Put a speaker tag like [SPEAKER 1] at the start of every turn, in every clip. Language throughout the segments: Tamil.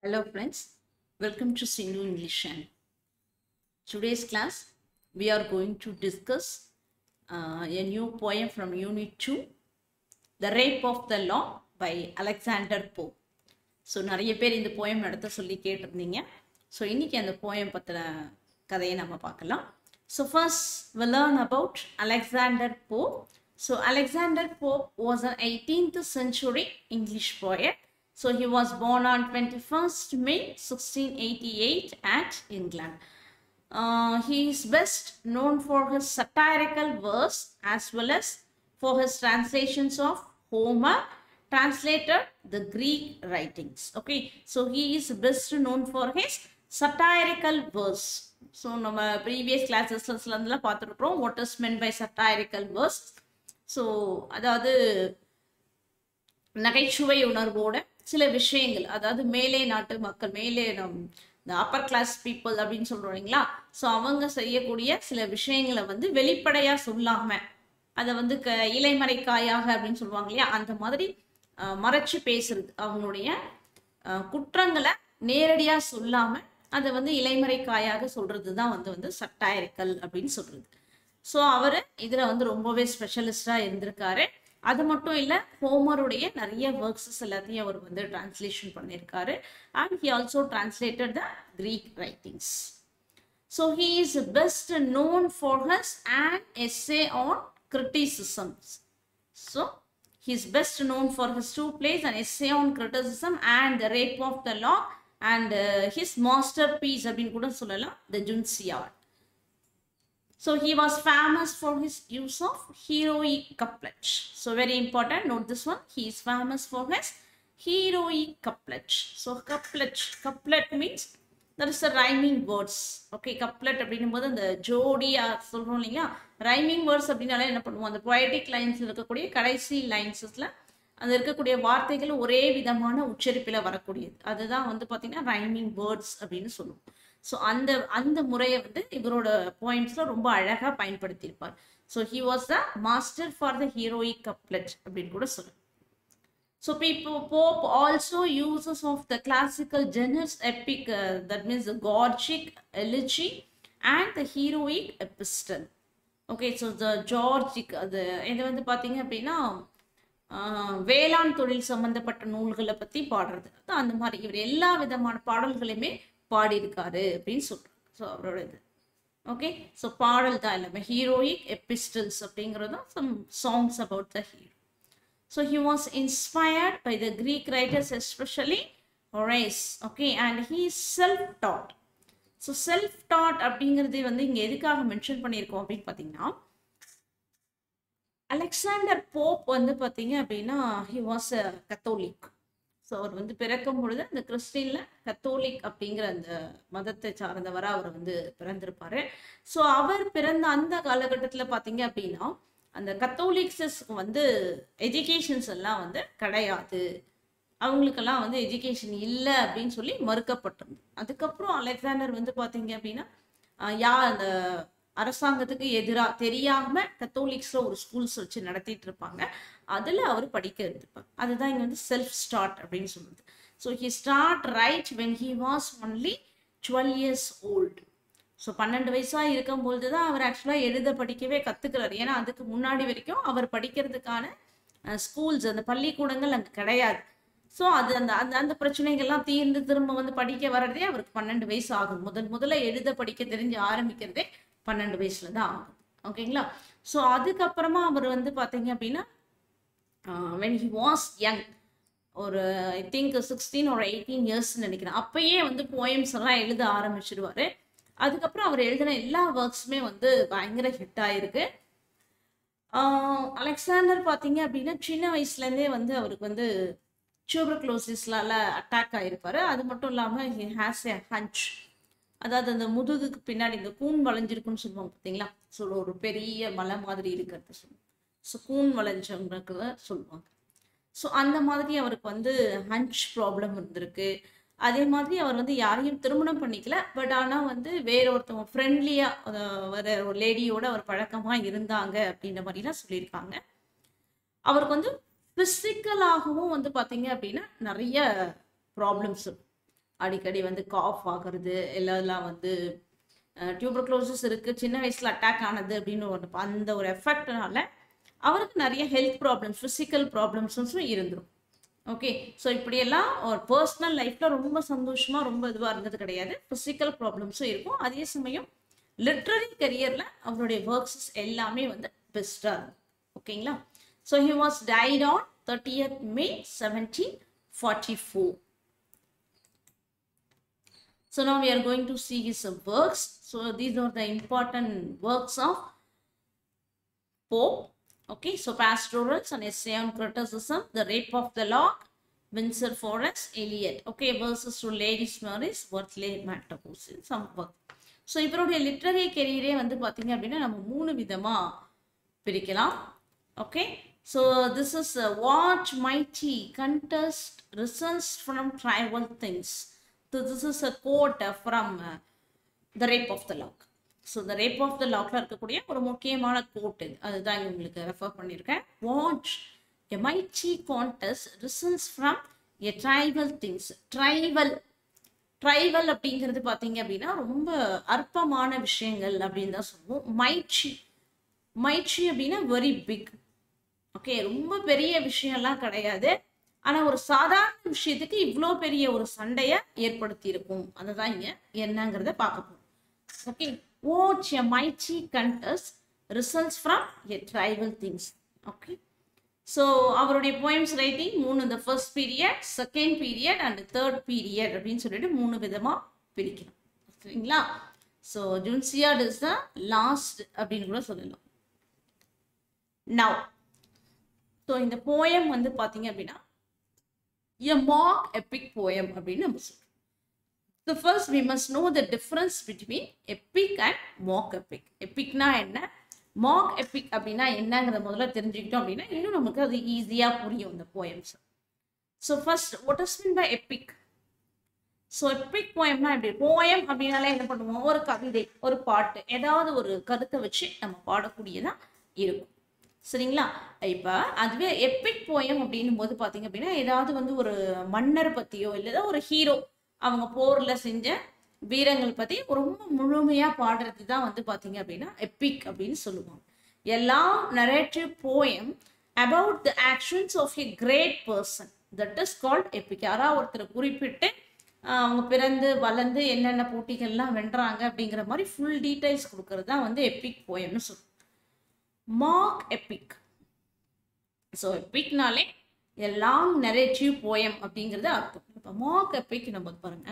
[SPEAKER 1] Hello friends, welcome to Sindhu English channel. Today's class we are going to discuss a new poem from Unit 2, The Rape of the Law by Alexander Pope. So நிறைய பேர் இந்த போயம் நடத்த சொல்லி கேட்டிருந்தீங்க. ஸோ இன்னைக்கு அந்த போயம் பற்றின கதையை நம்ம பார்க்கலாம். So first we'll learn about Alexander Pope. So Alexander Pope was an 18th century English poet. So he was born on 21st May 1688 at England. He is best known for his satirical verse as well as for his translations of Homer, translated the Greek writings. Okay, so he is best known for his satirical verse. So நம்ம previous classes ல பார்த்துருக்கோம் what is meant by satirical verse. So அதாவது நகைச்சுவை உணர்வோட சில விஷயங்கள், அதாவது மேலே நாட்டு மக்கள், மேலே இந்த அப்பர் கிளாஸ் பீப்புள் அப்படின்னு சொல்றோம் இல்லைங்களா. ஸோ அவங்க செய்யக்கூடிய சில விஷயங்களை வந்து வெளிப்படையா சொல்லாம அதை வந்து இலைமறைக்காயாக அப்படின்னு சொல்லுவாங்க இல்லையா, அந்த மாதிரி மறைச்சு பேசுறது, அவங்களுடைய குற்றங்களை நேரடியா சொல்லாம அதை வந்து இலைமறைக்காயாக சொல்றது தான் வந்து சட்டாரிக்கல் அப்படின்னு சொல்றது. ஸோ அவர் இதுல வந்து ரொம்பவே ஸ்பெஷலிஸ்டா இருந்திருக்காரு. அது மட்டும் இல்லை, ஹோமருடைய நிறைய ஒர்க்ஸஸ் எல்லாத்தையும் அவர் வந்து டிரான்ஸ்லேஷன் பண்ணியிருக்காரு. And he also translated the Greek writings. So he is best known for his an essay on criticisms. So he is best known for his two plays, an essay on criticism and the rape of the law, and his masterpiece அப்படின்னு கூட சொல்லலாம், the Dunciad. So he was famous for his use of heroic couplets. So very important, note this one. He is famous for his heroic couplets. So couplet means there is a rhyming words. Okay, couplet அப்படின்னும் போது அந்த ஜோடியா சொல்றோம் இல்லையா, ரைமிங் வேர்ட்ஸ் அப்படின்னாலே என்ன பண்ணுவோம், அந்த பொயட்டிக் லைன்ஸ் இருக்கக்கூடிய கடைசி லைன்ஸஸ்ல அந்த இருக்கக்கூடிய வார்த்தைகள் ஒரே விதமான உச்சரிப்பில் வரக்கூடியது, அதுதான் வந்து பார்த்தீங்கன்னா ரைமிங் வேர்ட்ஸ் அப்படின்னு சொல்லுவோம். ஸோ அந்த முறையை வந்து இவரோட போயம்ஸ்ல ரொம்ப அழகா பயன்படுத்தியிருப்பார். So he was the master for the heroic couplet அப்படின்னு கூட சொல்லலாம். So Pope also uses of the classical genres epic, that means the Gorgic elegy and the heroic epistle. Okay, so the Georgic, இது வந்து பார்த்தீங்க அப்படின்னா வேளாண் தொழில் சம்பந்தப்பட்ட நூல்களை பற்றி பாடுறது, அந்த மாதிரி இவர் எல்லா விதமான பாடல்களையுமே பாடியிருக்காரு அப்படின்னு சொல்றாரு. ஸோ அவரோட இது ஓகே. ஸோ பாடல் தான் எல்லாமே, ஹீரோயிக் எபிஸ்டல்ஸ் அப்படிங்கிறதும் some songs about the hero. So he was inspired by the Greek writers, especially Horace. Okay, and he is self-taught. So self-taught அப்படிங்கிறது வந்து இங்க எதுக்காக மென்ஷன் பண்ணியிருக்கோம் அப்படின்னு பார்த்தீங்கன்னா, அலெக்சாண்டர் போப் வந்து பார்த்தீங்க அப்படின்னா he was a Catholic. So அவர் வந்து பிறக்கும் பொழுது அந்த கிறிஸ்டின்ல கத்தோலிக் அப்படிங்கிற அந்த மதத்தை சார்ந்தவராக அவர் வந்து பிறந்திருப்பாரு. ஸோ அவர் பிறந்த அந்த காலகட்டத்தில் பார்த்தீங்க அப்படின்னா அந்த கத்தோலிக்ஸஸ்க்கு வந்து எஜுகேஷன்ஸ் எல்லாம் வந்து கிடையாது, அவங்களுக்கெல்லாம் வந்து எஜுகேஷன் இல்லை அப்படின்னு சொல்லி மறுக்கப்பட்டிருந்தது. அதுக்கப்புறம் அலெக்சாண்டர் வந்து பார்த்தீங்க அப்படின்னா அந்த அரசாங்கத்துக்கு எதிராக தெரியாம கத்தோலிக்ஸ்ல ஒரு ஸ்கூல்ஸ் வச்சு நடத்திட்டு இருப்பாங்க, அதுல அவர் படிக்க இருந்திருப்பார். அதுதான் இங்க வந்து செல்ஃப் ஸ்டார்ட் அப்படின்னு சொல்றது. So he start right when he was only 12 years old. So 12 வயசா இருக்கும்போது தான் அவர் ஆக்சுவலாக எழுத படிக்கவே கத்துக்கிறாரு. ஏன்னா அதுக்கு முன்னாடி வரைக்கும் அவர் படிக்கிறதுக்கான ஸ்கூல்ஸ், அந்த பள்ளிக்கூடங்கள் அங்கே கிடையாது. ஸோ அது அந்த அந்த அந்த பிரச்சனைகள்லாம் தீர்ந்து திரும்ப வந்து படிக்க வர்றதே அவருக்கு 12 வயசு ஆகும். முதல்ல எழுத படிக்க தெரிஞ்சு ஆரம்பிக்கிறதே 12 வயசுல தான் ஆகும். ஓகேங்களா. ஸோ அதுக்கப்புறமா அவர் வந்து பார்த்தீங்க அப்படின்னா when he was young, ஒரு ஐ திங்க் 16 or 18 years நினைக்கிறேன், அப்பயே வந்து போயம்ஸ் எல்லாம் எழுத ஆரம்பிச்சிடுவாரு. அதுக்கப்புறம் அவர் எழுதின எல்லா ஒர்க்ஸுமே வந்து பயங்கர ஹிட் ஆயிருக்கு. அலெக்சாண்டர் பார்த்தீங்க அப்படின்னா சின்ன வயசுலேருந்தே வந்து அவருக்கு வந்து டியூபர்குலோசிஸ்லால அட்டாக் ஆகிருப்பாரு. அது மட்டும் இல்லாமல் ஹி ஹேஸ் எ ஹஞ்ச், அதாவது அந்த முதுகுக்கு பின்னாடி இந்த கூன் வளைஞ்சிருக்குன்னு சொல்லுவாங்க பார்த்தீங்களா. ஸோ ஒரு பெரிய மலை மாதிரி இருக்கிறது சொல்லுவாங்க. ஸோ கூன் வளைஞ்சவங்களுக்கு சொல்லுவாங்க. ஸோ அந்த மாதிரி அவருக்கு வந்து ஹஞ்ச் ப்ராப்ளம் இருந்திருக்கு. அதே மாதிரி அவர் வந்து யாரையும் திருமணம் பண்ணிக்கல, பட் ஆனால் வந்து வேற ஒருத்தவங்க ஃப்ரெண்ட்லியாக வர ஒரு லேடியோட அவர் பழக்கமாக இருந்தாங்க அப்படின்ற மாதிரிலாம் சொல்லியிருக்காங்க. அவருக்கு வந்து ஃபிசிக்கலாகவும் வந்து பார்த்தீங்க அப்படின்னா நிறைய ப்ராப்ளம்ஸ் இருக்கும். அடிக்கடி வந்து காஃப் ஆகுறது, எல்லாம் வந்து டியூபர்குலோசிஸ் இருக்கு, சின்ன வயசுல அட்டாக் ஆனது அப்படின்னு ஒரு அந்த ஒரு எஃபெக்ட்னால அவருக்கு நிறைய ஹெல்த் ப்ராப்ளம்ஸ், ஃபிசிக்கல் ப்ராப்ளம்ஸும் இருந்துரும். ஓகே, ஸோ இப்படியெல்லாம் ஒரு பர்சனல் லைஃப்ல ரொம்ப சந்தோஷமா ரொம்ப இதுவாக இருந்தது கிடையாது. ஃபிசிக்கல் ப்ராப்ளம்ஸும் இருக்கும். அதே சமயம் லிட்ரரி கரியர்ல அவருடைய ஒர்க்ஸ் எல்லாமே வந்து பெஸ்டா இருக்கும். ஓகேங்களா? So he was died on 30th May 1744. So now we are going to see his works. So these are the important works of Pope. Okay, so Pastorals, an essay on criticism, The Rape of the Lock, Windsor Forest, Eliot. Okay, verses to Lady Mary's, Wortley Matterhorse, some work. So இவருடைய லிட்ரரி கெரியரே வந்து பார்த்தீங்க அப்படின்னா நம்ம 3 விதமாக பிரிக்கலாம். Okay, so this is what mighty contest results from trivial things. So this is a quote from The Rape of the Lock. So The Rape of the Lockல இருக்கக்கூடிய ஒரு முக்கியமான கோட் இது, அதுதான் உங்களுக்கு ரெஃபர் பண்ணியிருக்கேன். Watch a mighty contest results from a trivial things. Trivial அப்படிங்கிறது பார்த்தீங்க அப்படின்னா ரொம்ப அற்பமான விஷயங்கள் அப்படின்னு தான் சொல்லுவோம். மைட்சி அப்படின்னா வெரி பிக். ஓகே, ரொம்ப பெரிய விஷயம்லாம் கிடையாது, ஆனால் ஒரு சாதாரண விஷயத்துக்கு இவ்வளோ பெரிய ஒரு சண்டையை ஏற்படுத்தி இருக்கும். அதை தான் இங்கே என்னங்கிறத பார்க்க போகிறோம். Okay, watch a mighty contest results from a trivial things. Okay, so அவருடைய போயம்ஸ் ரைட்டிங் 3, இந்த first period, second period and third period அப்படின்னு சொல்லிட்டு 3 விதமாக பிரிக்கலாம். சரிங்களா? So Dunciad is the last அப்படின்னு கூட சொல்லலாம். நவ் ஸோ இந்த போயம் வந்து பார்த்தீங்க அப்படின்னா a mock epic poem அப்படின்னு நம்ம சொல்றோம். So first we must know the difference between epic and mock epic. epicனா என்ன, mock epic அப்படின்னா என்னங்கிறத முதல்ல தெரிஞ்சுக்கிட்டோம் அப்படின்னா இன்னும் நமக்கு அது ஈஸியா புரியும் இந்த poems. So first what is meant by epic? So epic poemனா எப்படி, poem அப்படின்னாலே என்ன பண்ணுவோம், ஒரு கவிதை, ஒரு பாட்டு, ஏதாவது ஒரு கருத்தை வச்சு நம்ம பாடக்கூடியதா இருக்கும். சரிங்களா? இப்போ அதுவே எப்பிக் போயம் அப்படின்னும் போது பார்த்தீங்க அப்படின்னா ஏதாவது வந்து ஒரு மன்னர் பற்றியோ இல்லை ஒரு ஹீரோ அவங்க போரில் செஞ்ச வீரங்கள் பற்றி ரொம்ப முழுமையாக பாடுறது தான் வந்து பார்த்தீங்க அப்படின்னா எப்பிக் அப்படின்னு சொல்லுவாங்க. எல்லாம் narrative poem about the actions of a great person, that is called epic. யாராவது ஒருத்தர் குறிப்பிட்டு அவங்க பிறந்து வளர்ந்து என்னென்ன போட்டிகள்லாம் வென்றாங்க அப்படிங்கிற மாதிரி ஃபுல் டீட்டெயில்ஸ் கொடுக்கறது தான் வந்து எப்பிக் போயம்னு சொல்லுவோம். Mock epic. ஸோ எப்பிக்னாலே a long narrative poem அப்படிங்கிறது அர்த்தம். இப்போ மார்க் எப்பிக் நம்ம பாருங்க,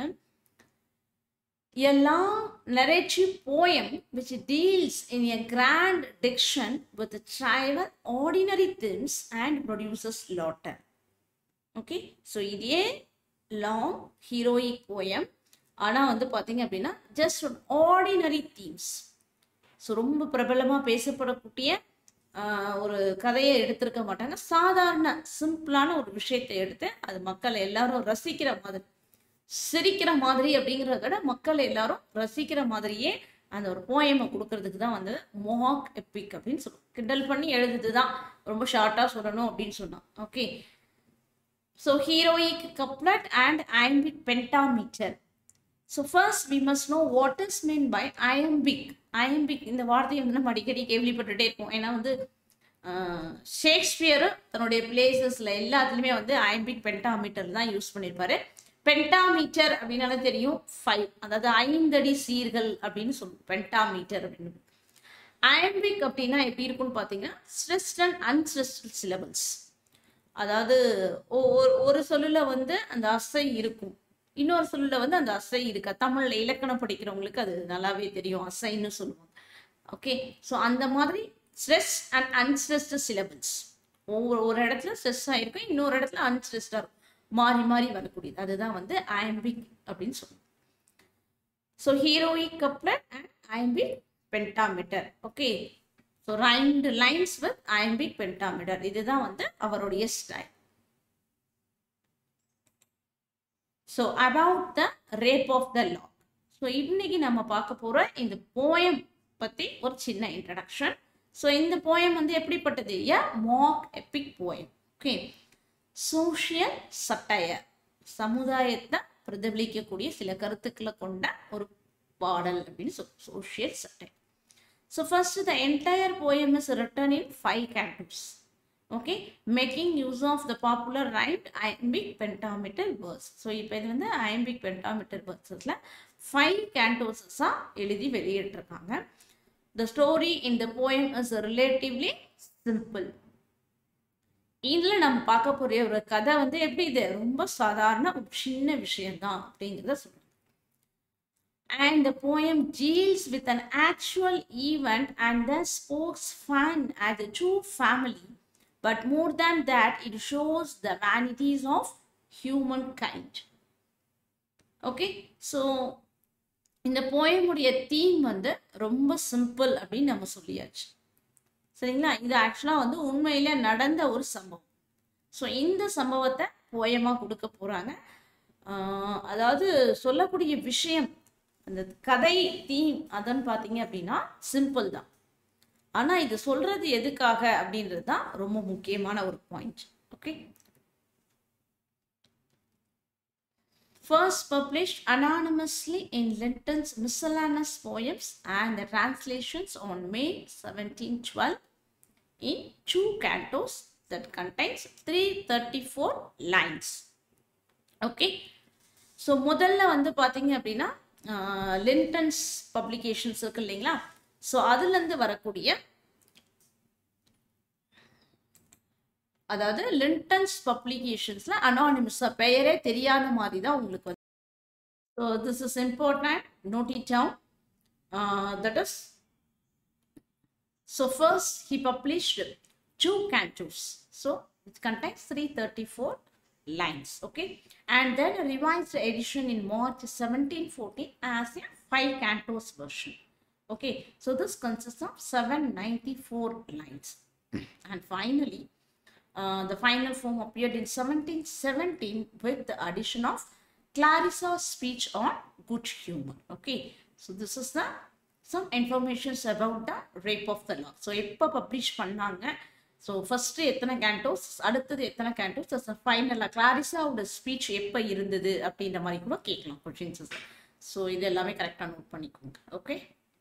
[SPEAKER 1] a long narrative poem which deals in a grand diction with the trivial ordinary themes and produces laughter. Okay, so இதே லாங் ஹீரோயிக் போயம் ஆனால் வந்து பார்த்தீங்க அப்படின்னா ஜஸ்ட் ஆர்டினரி தீம்ஸ். ஸோ ரொம்ப பிரபலமாக பேசப்படக்கூடிய ஒரு கதையை எடுத்திருக்க மாட்டாங்க. சாதாரண சிம்பிளான ஒரு விஷயத்தை எடுத்து அது மக்கள் எல்லாரும் ரசிக்கிற மாதிரி, சிரிக்கிற மாதிரி அப்படிங்கிறத விட மக்கள் எல்லாரும் ரசிக்கிற மாதிரியே அந்த ஒரு போயமை கொடுக்கறதுக்கு தான் வந்து மார்க் எப்பிக் அப்படின்னு சொல்லுவோம். கிண்டல் பண்ணி எழுதுது தான், ரொம்ப ஷார்ட்டாக சொல்லணும் அப்படின்னு சொன்னான். Okay, so heroic couplet and iambic pentameter. So first we must know what is meant by iambic. iambic இந்த வார்த்தையை வந்து நம்ம அடிக்கடி கேள்விப்பட்டுட்டே இருப்போம். ஏன்னா வந்து ஷேக்ஸ்பியர் தன்னுடைய பிளேசஸ்ல எல்லாத்துலேயுமே வந்து iambic pentameter தான் யூஸ் பண்ணியிருப்பாரு. பென்டாமீட்டர் அப்படின்னாலே தெரியும் 5, அதாவது 5 அடி சீர்கள் அப்படின்னு சொல்லுவோம் பென்டாமீட்டர் அப்படின்னு. iambic அப்படின்னா எப்படி இருக்குன்னு பார்த்தீங்கன்னா ஸ்ட்ரெஸ்ட் அண்ட் அன்ஸ்ட்ரெஸ்ட் சிலபிள்ஸ். அதாவது ஒரு சொல்லுல வந்து அந்த அசை இருக்கும், இன்னொரு சொல்லுல வந்து அந்த அசை இருக்கா. தமிழ்ல இலக்கணம் படிக்கிறவங்களுக்கு அது நல்லாவே தெரியும், அசைன்னு சொல்லுவாங்க. ஓகே, ஸோ அந்த மாதிரி ஸ்ட்ரெஸ் அண்ட் அன்ஸ்ட்ரெஸ்ட் சிலபிள்ஸ். ஒரு இடத்துல ஸ்ட்ரெஸ் ஆயிருக்கும், இன்னொரு இடத்துல அன்ஸ்ட்ரெஸ்டா இருக்கும், மாறி மாறி வரக்கூடியது. அதுதான் வந்து iambic அப்படின்னு சொல்லுவோம். So heroic couplet and iambic pentameter. Okay, so rhymed lines with iambic pentameter. இதுதான் வந்து அவருடைய style. So about the rape of the lock. So இன்னைக்கு நம்ம பார்க்க போகிற இந்த போயம் பற்றி ஒரு சின்ன இன்ட்ரடக்ஷன். ஸோ இந்த போயம் வந்து எப்படிப்பட்டது, a mock epic poem. Okay, social satire, சமுதாயத்தை பிரதிபலிக்கக்கூடிய சில கருத்துக்களை கொண்ட ஒரு பாடல் அப்படின்னு சோஷியல் சட்டை. So first, the entire poem is written in 5 cantos. Okay, making use of the popular rhymed iambic pentameter verse. So இப்போ இது வந்து iambic pentameter versesல 5 cantos எழுதி வெளியிட்டிருக்காங்க. The story in the poem is relatively simple. இதில் நம்ம பார்க்க போகிற ஒரு கதை வந்து எப்படி இது ரொம்ப சாதாரண ஒரு சின்ன விஷயம்தான் அப்படிங்கிறத சொல்லுங்க. And the poem deals with an actual event and the spokes fun as a true family. But more than that, it shows the vanities of humankind. Okay, so இந்த போயமுடைய தீம் வந்து ரொம்ப சிம்பிள் அப்படின்னு நம்ம சொல்லியாச்சு. சரிங்களா? இது ஆக்சுவலாக வந்து உண்மையிலே நடந்த ஒரு சம்பவம். ஸோ இந்த சம்பவத்தை போயமாக கொடுக்க போகிறாங்க. அதாவது சொல்லக்கூடிய விஷயம், அந்த கதை தீம் அதன்னு பார்த்தீங்க அப்படின்னா சிம்பிள் தான். ஆனால் இது சொல்றது எதுக்காக அப்படின்றது தான் ரொம்ப முக்கியமான ஒரு point. Okay, first published anonymously in Linton's Miscellaneous Poems and the Translations on May 1712 in 2 cantos that contains 334 lines. Okay, so முதல்ல வந்து பார்த்தீங்க அப்படின்னா லிண்டன்ஸ் பப்ளிகேஷன்ஸ் இருக்கு இல்லைங்களா? ஸோ அதுலேருந்து வரக்கூடிய, அதாவது லிண்டன்ஸ் பப்ளிகேஷன்ஸில் அனானிமஸாக பெயரே தெரியாத மாதிரி தான் உங்களுக்கு வந்து. So this is important, note it down. That is, so first he published 2 cantos. So it contains 334 lines. Okay, and then a revised edition in March 1714 as a 5 cantos version. Okay, so this consists of 794 lines. And finally, the final form appeared in 1717 with the addition of Clarissa's speech on good humor. Okay, so this is the some information about the rape of the lock. So எப்போ பப்ளிஷ் பண்ணாங்க, ஸோ ஃபர்ஸ்ட் எத்தனை கேண்டோஸ், அடுத்தது எத்தனை கேண்டோஸ், ஃபைனலாக கிளாரிஸாவோட ஸ்பீச் எப்போ இருந்தது அப்படின்ற மாதிரி கூட கேட்கலாம் கொஷின்ஸ். ஸோ இது எல்லாமே கரெக்டாக நோட் பண்ணிக்கோங்க. ஓகே,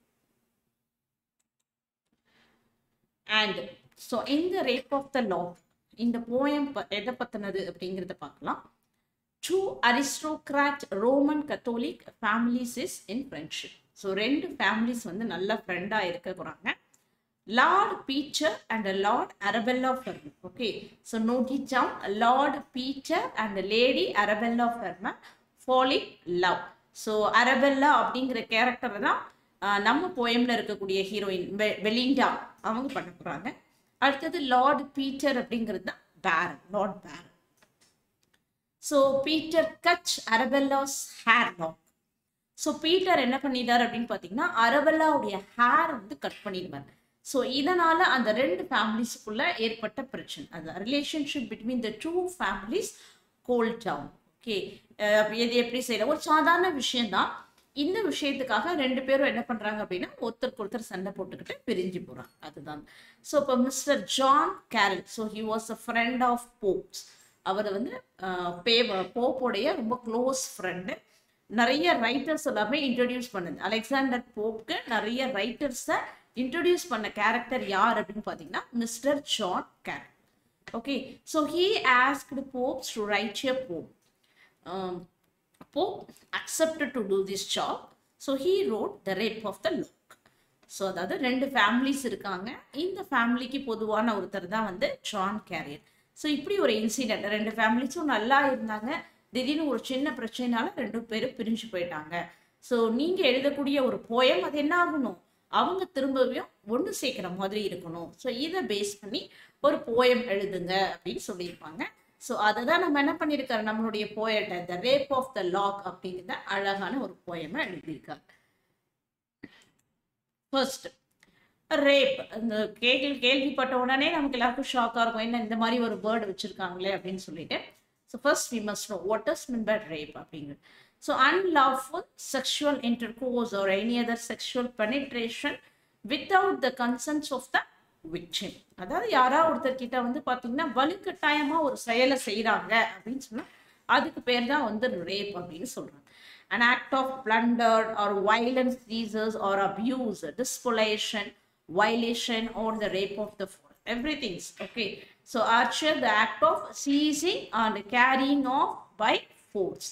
[SPEAKER 1] அண்ட் ஸோ இந்த ரேப் ஆஃப் த லா, இந்த போயம் எதை பற்றினது அப்படிங்கிறத பார்க்கலாம். 2 aristocrat Roman Catholic families is in friendship. So 2 families வந்து நல்ல ஃப்ரெண்டாக இருக்க போகிறாங்க. Lord Peter and Lord Arabella Fermor. Okay, so note it down. Lord Peter and Lady Arabella Fermor fall in love. So Arabella அப்படிங்கிற கேரக்டர் தான் நம்ம போயம்ல இருக்கக்கூடிய ஹீரோயின் பெலிண்டா அவங்க பண்ண போறாங்க. அடுத்தது லார்ட் பீட்டர் அப்படிங்கிறது தான் baron, lord baron. So Peter cuts Arabella's hair lock. So Peter என்ன பண்ணிட்டார் அப்படின்னு பார்த்தீங்கன்னா அரபெல்லாவுடைய ஹேர் வந்து கட் பண்ணிடுவார். ஸோ இதனால அந்த 2 ஃபேமிலிஸுக்குள்ள ஏற்பட்ட பிரச்சனை, அந்த relationship between the 2 families cold down. Okay, இது எப்படி செய்யலாம், ஒரு சாதாரண விஷயம்தான். இந்த விஷயத்துக்காக 2 பேரும் என்ன பண்றாங்க அப்படின்னா ஒருத்தருக்கு ஒருத்தர் சண்டை போட்டுக்கிட்டு பிரிஞ்சு போறாங்க. அதுதான். ஸோ இப்போ mister John Caryl, so he was a friend of Pope's. அவர் வந்து போப்போடைய ரொம்ப க்ளோஸ் ஃப்ரெண்டு. நிறைய ரைட்டர்ஸ் எல்லாமே இன்ட்ரடியூஸ் பண்ணுது. அலெக்சாண்டர் போப்க்கு நிறைய ரைட்டர்ஸை இன்ட்ரடியூஸ் பண்ண கேரக்டர் யார் அப்படின்னு பார்த்தீங்கன்னா mister John Caryl. Okay, so he asked Pope's to write a poem. Pope accepted to do this job. So he wrote the rape of the lock. So அதாவது 2 ஃபேமிலிஸ் இருக்காங்க. இந்த ஃபேமிலிக்கு பொதுவான ஒருத்தர் தான் வந்து ஜான் கேரியர். ஸோ இப்படி ஒரு இன்சிடென்ட், 2 ஃபேமிலிஸும் நல்லா இருந்தாங்க, திடீர்னு ஒரு சின்ன பிரச்சனைனால 2 பேரும் பிரிஞ்சு போயிட்டாங்க. ஸோ நீங்கள் எழுதக்கூடிய ஒரு போயம் அது என்ன ஆகணும், அவங்க திரும்பவும் ஒன்று சேர்க்குற மாதிரி இருக்கணும். ஸோ இதை பேஸ் பண்ணி ஒரு போயம் எழுதுங்க அப்படின்னு சொல்லியிருப்பாங்க. ஸோ அதை தான் நம்ம என்ன பண்ணியிருக்காரு, நம்மளுடைய போயட்டை the rape of the lock அப்படிங்கிற அழகான ஒரு போயமை எழுதியிருக்காங்க. ஃபர்ஸ்ட் ரேப், இந்த கேள்விப்பட்ட உடனே நமக்கு எல்லாருக்கும் ஷாக்காக இருக்கும், என்ன இந்த மாதிரி ஒரு வேர்டு வச்சிருக்காங்களே அப்படின்னு சொல்லிட்டு. So first we must know what is mean by rape அப்படிங்கிறது. So unlawful sexual intercourse or any other sexual penetration without the consent of the victim. அதாவது யாராவது ஒருத்தர் கிட்ட வந்து பார்த்தீங்கன்னா வலுக்கட்டாயமாக ஒரு செயலை செய்கிறாங்க அப்படின்னு சொன்னால் அதுக்கு பேர் தான் வந்து ரேப் அப்படின்னு சொல்றாங்க. An act of plunder or violent seizures or abuse, despoliation, violation, or the rape of the force. Everything's okay. So Archer, the act of seizing and carrying off by force.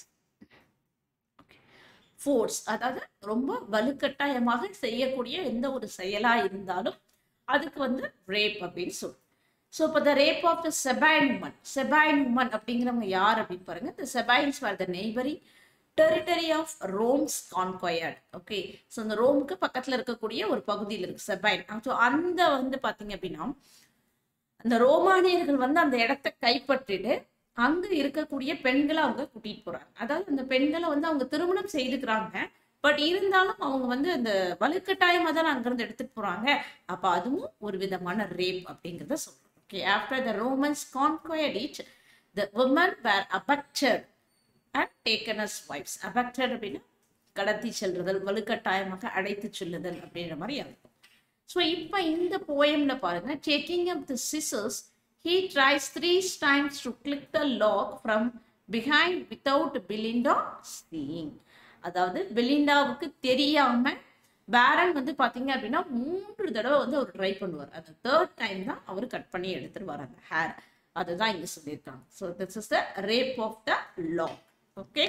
[SPEAKER 1] Force, அதாவது ரொம்ப வலுக்கட்டாயமாக செய்யக்கூடிய எந்த ஒரு செயலா இருந்தாலும் அதுக்கு வந்து ரேப் அப்படின்னு சொல்லுவோம். ஸோ இப்போ the rape of the Sabine women. Sabine women அப்படிங்கிறவங்க யார் அப்படின்னு பாருங்க. The Sabines are the neighbouring territory of Rome's conquered. Okay, so அந்த ரோமுக்கு பக்கத்தில் இருக்கக்கூடிய ஒரு பகுதியில் இருக்கு செபைன். ஸோ அந்த வந்து பார்த்தீங்க அப்படின்னா அந்த ரோமானியர்கள் வந்து அந்த இடத்த கைப்பற்றிட்டு அங்க இருக்கக்கூடிய பெண்களை அவங்க கூட்டிட்டு போறாங்க. அதாவது அந்த பெண்களை வந்து அவங்க திருமணம் செய்துக்கிறாங்க, பட் இருந்தாலும் அவங்க வந்து அந்த வலுக்கட்டாயமா தான் அங்கிருந்து எடுத்துட்டு போறாங்க. அப்ப அதுவும் ஒரு விதமான ரேப் அப்படிங்கிறத சொல்றோம். Okay, after the Romans conquered it, the women were abducted and taken as wives. Abducted அப்படின்னா கடத்தி செல்லுதல், வலுக்கட்டாயமாக அடைத்து செல்லுதல் அப்படின்ற மாதிரி இருக்கும். ஸோ இப்போ இந்த போயம்ல பாருங்க, taking up the scissors, he tries 3 times to click the lock from behind without Belinda seeing. அதாவது பெலிண்டாவுக்கு தெரியாம பேரன் வந்து பாத்தீங்க அப்படின்னா 3 தடவை வந்து அவர் ட்ரை பண்ணுவார். அந்த 3rd டைம் தான் அவர் கட் பண்ணி எடுத்துட்டு வராங்க ஹேர். அதுதான் இங்க சொல்லியிருக்காங்க. So this is the rape of the lock. Okay,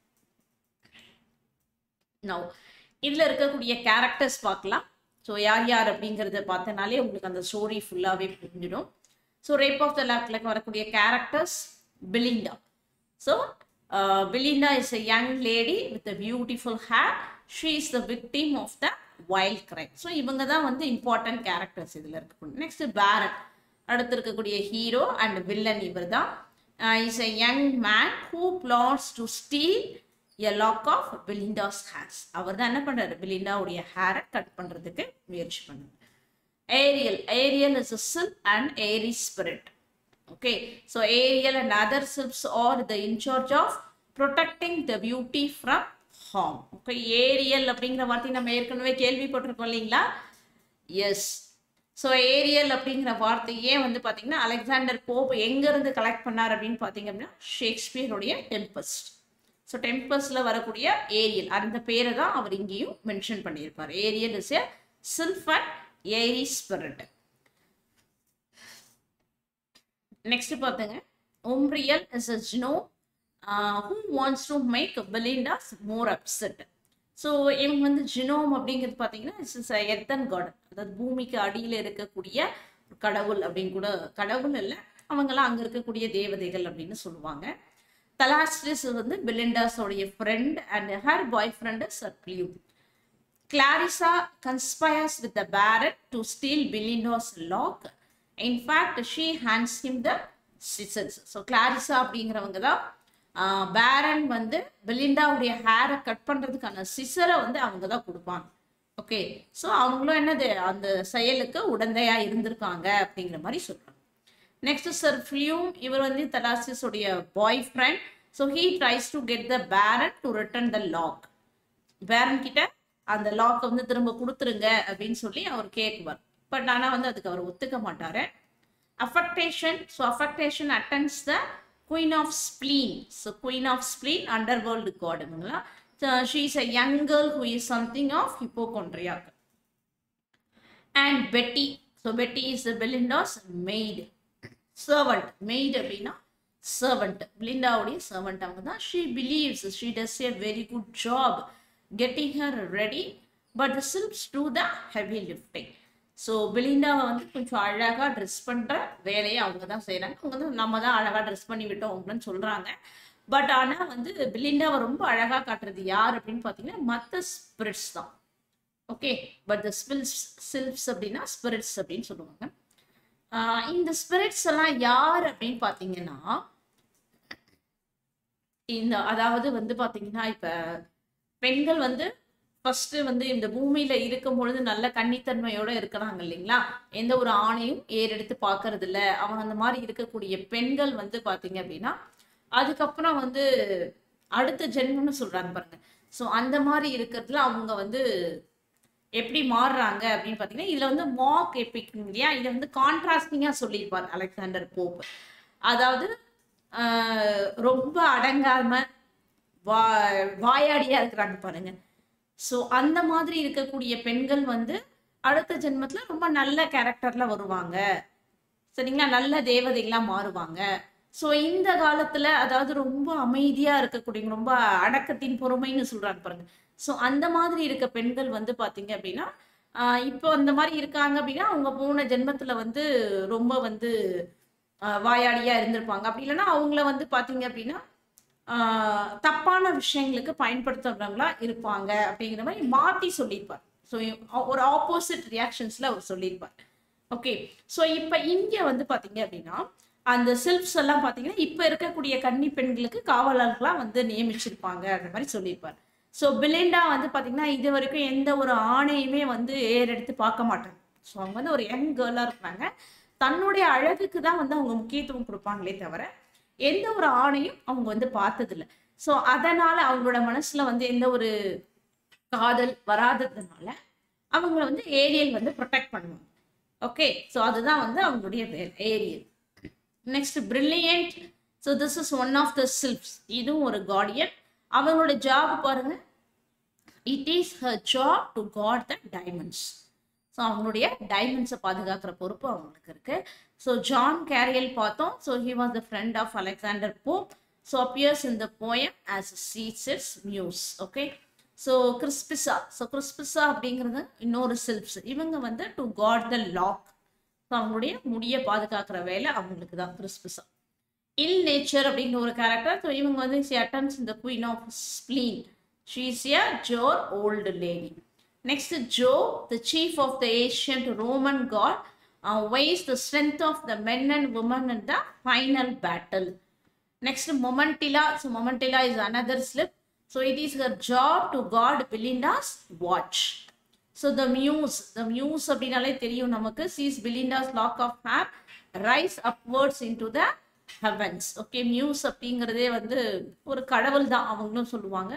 [SPEAKER 1] now இதுல இருக்கக்கூடிய கேரக்டர்ஸ் பார்க்கலாம். ஸோ யார் யார் அப்படிங்கறத பார்த்தனாலே உங்களுக்கு அந்த ஸ்டோரி ஃபுல்லாவே புரிஞ்சிடும். ஸோ ரேப் ஆஃப் த லாக்ல வரக்கூடிய characters, Belinda. So Belinda is a young lady with a beautiful hair. She is the victim of the wild crime. So இவங்க தான் வந்து இம்பார்ட்டன்ட் கேரக்டர்ஸ் இதில் இருக்கு. நெக்ஸ்ட் பேரன், அடுத்து இருக்கக்கூடிய ஹீரோ அண்ட் வில்லன். இவர் தான் is a young man who plots to steal a lock of Belinda's hairs. அவர் தான் என்ன பண்றாரு, பெலிண்டாவுடைய ஹேரை கட் பண்றதுக்கு முயற்சி பண்ணுறாரு. Ariel. Ariel is a sylph and airy spirit. Okay, so Ariel and other sylphs are in charge of protecting the beauty from harm. Okay, Ariel அப்படிங்கிற வார்த்தை நம்ம ஏற்கனவே கேள்விப்பட்டிருக்கோம் இல்லைங்களா? எஸ். ஸோ ஏரியல் அப்படிங்கிற வார்த்தையே வந்து பார்த்தீங்கன்னா அலெக்சாண்டர் போப் எங்கேருந்து கலெக்ட் பண்ணார் அப்படின்னு பார்த்தீங்க அப்படின்னா ஷேக்ஸ்பியருடைய டெம்பஸ்ட். ஸோ டெம்பஸ்டில் வரக்கூடிய ஏரியல் அந்த பேரை தான் அவர் இங்கேயும் மென்ஷன் பண்ணியிருப்பார். Ariel is a sylph and airy spirit. Next பாத்துங்க, Umbriel is a gnome who wants to make Belinda more upset. So இவங்க வந்து ஜினோம் அப்படிங்கிறது பார்த்தீங்கன்னா இட்ஸ் எர்த்தன் காட், அதாவது பூமிக்கு அடியில் இருக்கக்கூடிய கடவுள் அப்படின்னு கூட, கடவுள் இல்லை, அவங்கெல்லாம் அங்கே இருக்கக்கூடிய தேவதைகள் அப்படின்னு சொல்லுவாங்க. தலாஸ்ட்ரிஸ் வந்து பெலிண்டாஸோடைய friend and her boy friend is Plume. Clarissa conspires with the Baron to steal Belinda's lock. In fact, she hands him the scissors. So Clarissa அப்படிங்கிறவங்க தான் பேரன் வந்து பெலிண்டாவுடைய ஹேரை கட் பண்றதுக்கான சிசரை வந்து அவங்க தான் கொடுப்பாங்க. ஓகே, ஸோ அவங்களும் என்னது அந்த செயலுக்கு உடந்தையா இருந்திருக்காங்க அப்படிங்கிற மாதிரி சொல்றாங்க. நெக்ஸ்ட் சர் ஃபிலியூம், இவர் வந்து தலாசிஸோடைய boy friend. So he tries to get the baron to return the lock. பேரன் கிட்ட அந்த லாக்கை வந்து திரும்ப கொடுத்துருங்க அப்படின்னு சொல்லி அவர் கேட்குவார். பட் ஆனால் வந்து அதுக்கு அவர் ஒத்துக்க மாட்டாரு. Affectation, so affectation attends the queen of spleen. So queen of spleen under world காடுங்களா. She is a young girl who is something of hypochondriac. And Betty, so Betty is Belinda's maid, servant. Maid அப்படின்னா சர்வெண்ட், பெலிண்டாவுடைய சர்வெண்ட் அவங்க தான். She believes she does a very good job getting her ready, but the sylphs do the heavy lifting. So பெலிண்டாவை வந்து கொஞ்சம் அழகாக ட்ரெஸ் பண்ணுற வேலையை அவங்க தான் செய்கிறாங்க. அவங்க வந்து நம்ம தான் அழகாக ட்ரெஸ் பண்ணி விட்டோம் அப்படின்னு சொல்கிறாங்க. பட் ஆனால் வந்து பெலிண்டாவை ரொம்ப அழகாக காட்டுறது யார் அப்படின்னு பார்த்தீங்கன்னா மற்ற ஸ்பிரிட்ஸ் தான். ஓகே, பட் த சில்ப்ஸ் அப்படின்னா ஸ்பிரிட்ஸ் அப்படின்னு சொல்லுவாங்க. இந்த ஸ்பிரிட்ஸ் எல்லாம் யார் அப்படின்னு பார்த்தீங்கன்னா இந்த அதாவது வந்து பார்த்தீங்கன்னா இப்போ பெண்கள் வந்து ஃபர்ஸ்ட் வந்து இந்த பூமியில இருக்கும் பொழுது நல்ல கன்னித்தன்மையோட இருக்கிறாங்க இல்லைங்களா, எந்த ஒரு ஆணையும் ஏறெடுத்து பார்க்கறது இல்லை. அவங்க அந்த மாதிரி இருக்கக்கூடிய பெண்கள் வந்து பார்த்தீங்க அப்படின்னா அதுக்கப்புறம் வந்து அடுத்த ஜென்மம்னு சொல்றாங்க பாருங்க. ஸோ அந்த மாதிரி இருக்கிறதுல அவங்க வந்து எப்படி மாறுறாங்க அப்படின்னு பார்த்தீங்கன்னா இதுல வந்து மாக் எபிக் இல்லையா, இதை வந்து கான்ட்ராஸ்டிங்கா சொல்லியிருப்பார் அலெக்சாண்டர் போப். அதாவது ரொம்ப அடங்காம வா வாயாடியா இருக்கிறாங்க பாருங்க. ஸோ அந்த மாதிரி இருக்கக்கூடிய பெண்கள் வந்து அடுத்த ஜென்மத்துல ரொம்ப நல்ல கேரக்டர்ல வருவாங்க, சரிங்களா, நல்ல தேவதைகளா மாறுவாங்க. ஸோ இந்த காலத்துல அதாவது ரொம்ப அமைதியா இருக்கக்கூடிய ரொம்ப அடக்கத்தின் பொறுமைன்னு சொல்றாங்க பாருங்க. ஸோ அந்த மாதிரி இருக்க பெண்கள் வந்து பாத்தீங்க அப்படின்னா இப்போ அந்த மாதிரி இருக்காங்க அப்படின்னா அவங்க போன ஜென்மத்துல வந்து ரொம்ப வந்து வாயாடியா இருந்திருப்பாங்க. அப்படி இல்லைன்னா அவங்கள வந்து பாத்தீங்க அப்படின்னா தப்பான விஷயங்களுக்கு பயன்படுத்துறவங்களா இருப்பாங்க அப்படிங்கிற மாதிரி மாத்தி சொல்லியிருப்பார். ஸோ ஒரு ஆப்போசிட் ரியாக்ஷன்ஸ்ல அவர் சொல்லியிருப்பார். ஓகே. ஸோ இப்போ இங்க வந்து பாத்தீங்க அப்படின்னா அந்த செல்ஃப்ஸ் எல்லாம் பாத்தீங்கன்னா இப்ப இருக்கக்கூடிய கன்னி பெண்களுக்கு காவலர்களா வந்து நியமிச்சிருப்பாங்க அந்த மாதிரி சொல்லியிருப்பார். ஸோ பெலிண்டா வந்து பாத்தீங்கன்னா இது வரைக்கும் எந்த ஒரு ஆணையுமே வந்து ஏறெடுத்து பார்க்க மாட்டாங்க. ஸோ அவங்க வந்து ஒரு யங் கேர்ளா இருப்பாங்க. தன்னுடைய அழகுக்கு தான் வந்து அவங்க முக்கியத்துவம் கொடுப்பாங்களே தவிர எந்த ஒரு ஆணையும் அவங்க வந்து பார்த்ததில்ல. ஸோ அதனால அவங்களோட மனசுல வந்து எந்த ஒரு காதல் வராததுனால அவங்கள வந்து ஏரியல் வந்து ப்ரொடெக்ட் பண்ணுவாங்க. ஓகே. ஸோ அதுதான் வந்து அவங்களுடைய Ariel. Next brilliant. So this is one of the sylphs. இதுவும் ஒரு கார்டியன். அவங்களோட ஜாப் பாருங்க, it is her job to guard the diamonds. So அவங்களுடைய டைமண்ட்ஸை பாதுகாக்கிற பொறுப்பு அவங்களுக்கு இருக்கு. ஸோ ஜான் கேரியல் பார்த்தோம். So he was the friend of Alexander Pope. So appears in the poem as seats muse. Okay. So Crispissa. So Crispissa அப்படிங்கிறது இன்னொரு சில்ப்ஸ். இவங்க வந்து to guard the lock. So அவங்களுடைய முடியை பாதுகாக்கிற வேலை அவங்களுக்கு தான் கிறிஸ்பிசா. இல் நேச்சர் அப்படிங்கிற ஒரு கேரக்டர். ஸோ இவங்க வந்து ஷி அட்டம்ஸ் இந்த queen of spleen. She is a dour old lady. Next, Jove, the chief of the ancient Roman god, weighs the strength of the men and women in the final battle. Next, Momentilla. So Momentilla is another slip. So it is her job to guard Belinda's watch. So the muse அப்படினாலே தெரியும் நமக்கு. Sees Belinda's lock of hair rise upwards into the heavens. Okay, muse அப்படிங்கிறதே வந்து ஒரு கடவுள் தான் அவங்களும் சொல்லுவாங்க.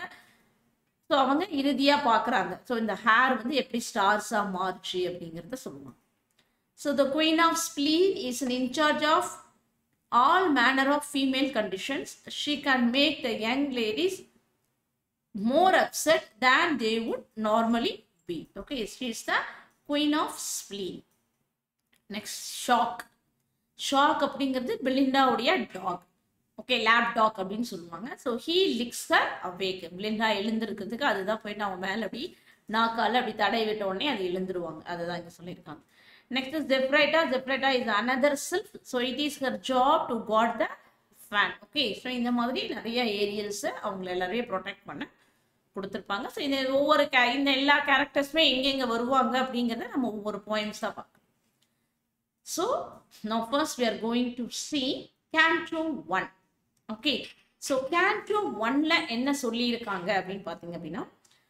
[SPEAKER 1] ஸோ அவங்க இறுதியா பாக்குறாங்க. ஸோ இந்த ஹேர் வந்து எப்படி ஸ்டார்ஸா மாறுச்சு அப்படிங்கிறத சொல்லுவாங்க. So the queen of spleen is in charge of all manner of female conditions. She can make the young ladies more upset than they would normally be. Okay. She is the queen of spleen. Next Shock. Shock அப்படிங்கிறது பெலிண்டாவுடைய டாக். ஓகே, லேப் டாக் அப்படின்னு சொல்லுவாங்க. So he licks her awake. Belinda எழுந்திருக்கிறதுக்கு அதுதான் போயிட்டு அவங்க மேலே அப்படி நாக்கால அப்படி தடை விட்ட உடனே அது எழுந்துருவாங்க. அதுதான் இங்கே சொல்லியிருக்காங்க. Next is Zephyretta. Zephyretta is another sylph. So it is her job to guard the fan. Okay. So இந்த மாதிரி நிறைய ஏரியல்ஸை அவங்கள எல்லாரையும் ப்ரொடெக்ட் பண்ண கொடுத்துருப்பாங்க. ஸோ இந்த ஒவ்வொரு இந்த எல்லா கேரக்டர்ஸுமே எங்கெங்கே வருவாங்க அப்படிங்கிறத நம்ம ஒவ்வொரு போயம்ஸாக பார்க்கலாம். So now first we are going to see Canto 1. Okay. So Canto 1ல என்ன சொல்லியிருக்காங்க அப்படின்னு பார்த்தீங்க அப்படின்னா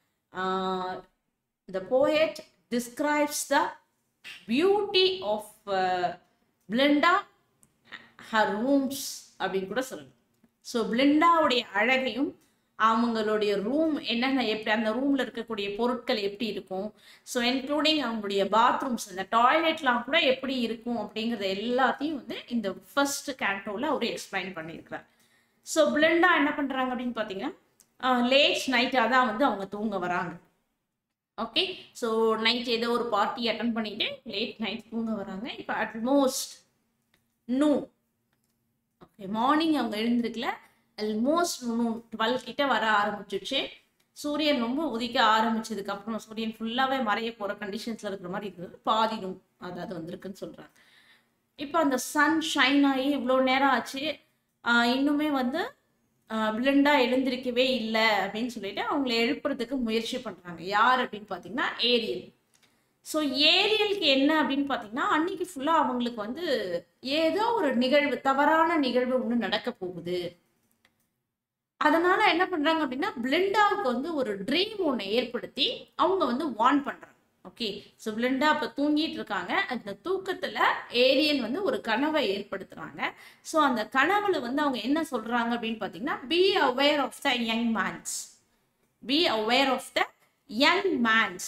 [SPEAKER 1] the poet describes the beauty of Belinda, her rooms அப்படின்னு கூட சொல்லணும். ஸோ பிளிண்டாவுடைய அழகையும் அவங்களுடைய ரூம் என்னென்ன எப்படி அந்த ரூம்ல இருக்கக்கூடிய பொருட்கள் எப்படி இருக்கும், ஸோ இன்க்ளூடிங் அவங்களுடைய பாத்ரூம்ஸ் அந்த டாய்லெட்லாம் கூட எப்படி இருக்கும் அப்படிங்கிறத எல்லாத்தையும் வந்து இந்த ஃபர்ஸ்ட் கேண்டோவில் அவர் எக்ஸ்பிளைன் பண்ணியிருக்கிறார். ஸோ பிளிண்டா என்ன பண்ணுறாங்க அப்படின்னு பார்த்தீங்கன்னா லேட் நைட்டாக தான் வந்து அவங்க தூங்க வராங்க. ஓகே. ஸோ நைட் ஏதோ ஒரு பார்ட்டி அட்டன் பண்ணிட்டு லேட் நைட் தூங்க வராங்க. இப்போ அட்மோஸ்ட் நூன். ஓகே. மார்னிங் அவங்க எழுந்திருக்கல. ஆல்மோஸ்ட் 12 கிட்ட வர ஆரம்பிச்சிடுச்சு. சூரியன் ரொம்ப உதிக்க ஆரம்பிச்சதுக்கு அப்புறம் சூரியன் ஃபுல்லாவே மறைய போற கண்டிஷன்ஸ்ல இருக்கிற மாதிரி இருக்குது. பாதி நூன் அதாவது வந்திருக்குன்னு சொல்றாங்க. இப்போ அந்த சன் ஷைன் ஆகி இவ்வளோ நேரம் ஆச்சு, இன்னுமே வந்து பிளிண்டா எழுந்திருக்கவே இல்லை அப்படின்னு சொல்லிட்டு அவங்களை எழுப்புறதுக்கு முயற்சி பண்றாங்க. யார் அப்படின்னு பார்த்தீங்கன்னா ஏரியல். ஸோ ஏரியலுக்கு என்ன அப்படின்னு பார்த்தீங்கன்னா அன்னைக்கு ஃபுல்லா அவங்களுக்கு வந்து ஏதோ ஒரு நிகழ்வு, தவறான நிகழ்வு ஒன்று நடக்க போகுது. அதனால என்ன பண்றாங்க அப்படின்னா பிளிண்டாவுக்கு வந்து ஒரு ட்ரீம் ஒன்று ஏற்படுத்தி அவங்க வந்து வார்ன் பண்றாங்க. ஓகே. ஸோ பிளிண்டா இப்போ தூங்கிட்டு இருக்காங்க. அந்த தூக்கத்துல ஏரியல் வந்து ஒரு கனவை ஏற்படுத்துறாங்க. ஸோ அந்த கனவுல வந்து அவங்க என்ன சொல்றாங்க அப்படின்னு பார்த்தீங்கன்னா be aware of the young mans. Be aware of the young mans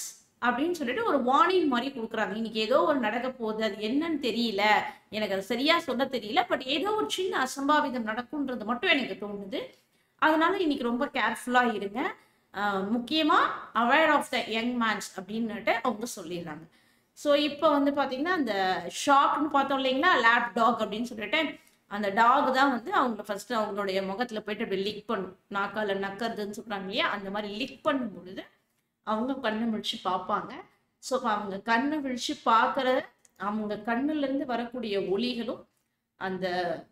[SPEAKER 1] அப்படின்னு சொல்லிட்டு ஒரு வார்னிங் மாதிரி கொடுக்குறாங்க. இன்னைக்கு ஏதோ ஒரு நடக்க போகுது, அது என்னன்னு தெரியல, எனக்கு அது சரியா சொல்ல தெரியல, பட் ஏதோ ஒரு சின்ன அசம்பாவிதம் நடக்கும்ன்றது மட்டும் எனக்கு தோணுது. அதனால இன்னைக்கு ரொம்ப கேர்ஃபுல்லா இருங்க. முக்கியமா aware of the young mans அப்படின்னுட்டு அவங்க சொல்லிடுறாங்க. ஸோ இப்போ வந்து பார்த்தீங்கன்னா அந்த ஷாக்னு பார்த்தோம் இல்லைங்களா, லேப் டாக் அப்படின்னு சொல்லிட்டு அந்த டாக் தான் வந்து அவங்க ஃபர்ஸ்ட் அவங்களுடைய முகத்துல போயிட்டு அப்படி லிக் பண்ணும், நாக்கால நக்கறதுன்னு சொல்றாங்க இல்லையா, அந்த மாதிரி லிக் பண்ணும் பொழுது அவங்க கண்ணை விழிச்சு பார்ப்பாங்க. ஸோ அவங்க கண்ணை விழிச்சு பார்க்குற அவங்க கண்ணுல இருந்து வரக்கூடிய ஒளிகளும் அந்த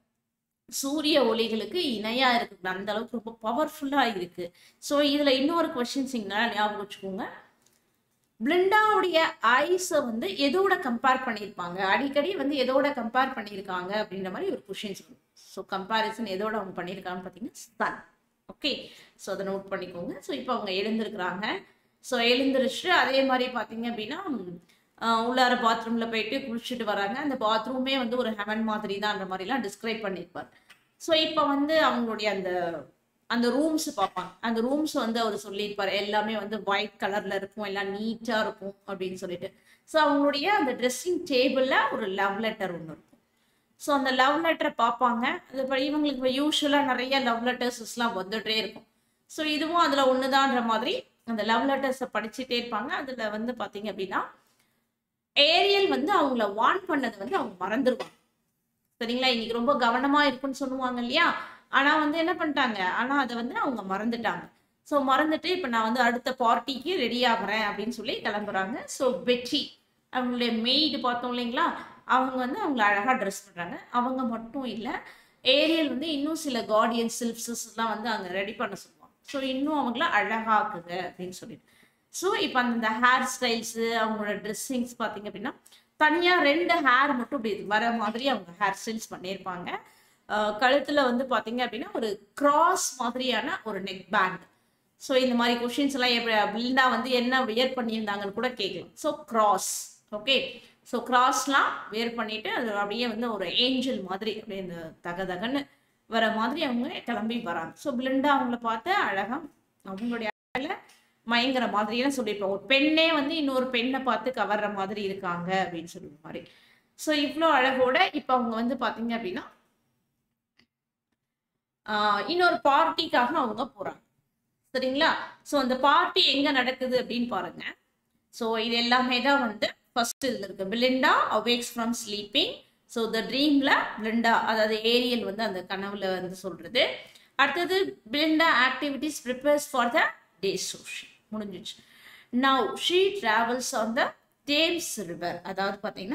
[SPEAKER 1] சூரிய ஒளிகளுக்கு இணையா இருக்கு, அந்த அளவுக்கு ரொம்ப பவர்ஃபுல்லா இருக்கு. ஸோ இதுல இன்னொரு கொஸ்டின்ஸ் ஞாபகம் வச்சுக்கோங்க. பிளிண்டாவுடைய ஐஸை வந்து எதோட கம்பேர் பண்ணியிருப்பாங்க, அடிக்கடி வந்து எதோட கம்பேர் பண்ணியிருக்காங்க அப்படின்ற மாதிரி ஒரு கொஸ்டின்ஸ். ஸோ கம்பேரிசன் எதோட அவங்க பண்ணியிருக்காங்கன்னு பார்த்தீங்கன்னா சன். ஓகே, ஸோ அதை நோட் பண்ணிக்கோங்க. ஸோ இப்போ அவங்க எழுந்திருக்கிறாங்க. ஸோ எழுந்திரிச்சு அதே மாதிரி பார்த்தீங்க அப்படின்னா உள்ளார பாத்ரூம்ல போயிட்டு குளிச்சுட்டு வராங்க. அந்த பாத்ரூமே வந்து ஒரு ஹெவன் மாதிரி தான் அந்த மாதிரிலாம் டிஸ்கிரைப் பண்ணியிருப்பார். ஸோ இப்போ வந்து அவங்களுடைய அந்த அந்த ரூம்ஸ் பார்ப்பாங்க. அந்த ரூம்ஸ் வந்து அவர் சொல்லியிருப்பார் எல்லாமே வந்து ஒயிட் கலர்ல இருக்கும், எல்லாம் நீட்டா இருக்கும் அப்படின்னு சொல்லிட்டு. ஸோ அவங்களுடைய அந்த ட்ரெஸ்ஸிங் டேபிள்ல ஒரு லவ் லெட்டர் ஒன்று இருக்கும். ஸோ அந்த லவ் லெட்டரை பார்ப்பாங்க. அது இவங்களுக்கு இப்போ யூஸ்வலாக நிறைய லவ் லெட்டர்ஸ்லாம் வந்துட்டே இருக்கும். ஸோ இதுவும் அதில் ஒண்ணுதான்ற மாதிரி அந்த லவ் லெட்டர்ஸை படிச்சுட்டே இருப்பாங்க. அதுல வந்து பாத்தீங்க அப்படின்னா ஏரியல் வந்து அவங்கள வார்ன் பண்ணது வந்து அவங்க மறந்துடுவாங்க. சரிங்களா, இன்னைக்கு ரொம்ப கவனமா இருக்குன்னு சொல்லுவாங்க இல்லையா, ஆனா வந்து என்ன பண்ணிட்டாங்க, ஆனா அதை வந்து அவங்க மறந்துட்டாங்க. ஸோ மறந்துட்டு இப்போ நான் வந்து அடுத்த பார்ட்டிக்கு ரெடி ஆகுறேன் அப்படின்னு சொல்லி கிளம்புறாங்க. ஸோ பெட்டி அவங்களுடைய மெய்டு பார்த்தோம் இல்லைங்களா, அவங்க வந்து அவங்கள அழகா ட்ரெஸ் பண்றாங்க. அவங்க மட்டும் இல்லை, ஏரியல் வந்து இன்னும் சில கார்டியன் சில்ப்ஸஸ் எல்லாம் வந்து அங்க ரெடி பண்ண சொல்லுவாங்க. ஸோ இன்னும் அவங்கள அழகாக்குங்க அப்படின்னு சொல்லிட்டு. ஸோ இப்போ அந்த ஹேர் ஸ்டைல்ஸு அவங்களோட ட்ரெஸ்ஸிங்ஸ் பார்த்தீங்க அப்படின்னா தனியாக 2 ஹேர் மட்டும் இப்படி வர மாதிரி அவங்க ஹேர் ஸ்டைல்ஸ் பண்ணியிருப்பாங்க. கழுத்தில் வந்து பார்த்தீங்க அப்படின்னா ஒரு கிராஸ் மாதிரியான ஒரு நெக் பேண்ட். ஸோ இந்த மாதிரி கொஷின்ஸ் எல்லாம் எப்படி பிளிண்டா வந்து என்ன வியர் பண்ணியிருந்தாங்கன்னு கூட கேட்கலாம். So cross, okay. ஸோ கிராஸ்லாம் வியர் பண்ணிட்டு அது அப்படியே வந்து ஒரு ஏஞ்சல் மாதிரி அப்படியே இந்த தகதகன்னு வர மாதிரி அவங்க கிளம்பி வராங்க. ஸோ பிளிண்டா அவங்கள பார்த்து அழகா அவங்களுடைய மயங்கிற மாதிரியெல்லாம் சொல்லியிருப்போம். ஒரு பெண்ணே வந்து இன்னொரு பெண்ணை பார்த்து கவர்ற மாதிரி இருக்காங்க அப்படின்னு சொல்லுற மாதிரி. ஸோ இவ்வளோ அழகோட இப்போ அவங்க வந்து பார்த்தீங்க அப்படின்னா இன்னொரு பார்ட்டிக்காக அவங்க போறாங்க. சரிங்களா, ஸோ அந்த பார்ட்டி எங்க நடக்குது அப்படின்னு பாருங்க. ஸோ இது எல்லாமே தான் வந்து ஃபர்ஸ்ட் இதுல இருக்கு. Belinda awakes from sleeping. So the ட்ரீம்ல பிளிண்டா, அதாவது ஏரியல் வந்து அந்த கனவுல வந்து சொல்றது. அடுத்தது Belinda activities prepares for the day சோஷி முடிஞ்சிச்சு. Now she travels on the Thames river. அதாவது பார்த்தீங்கன்னா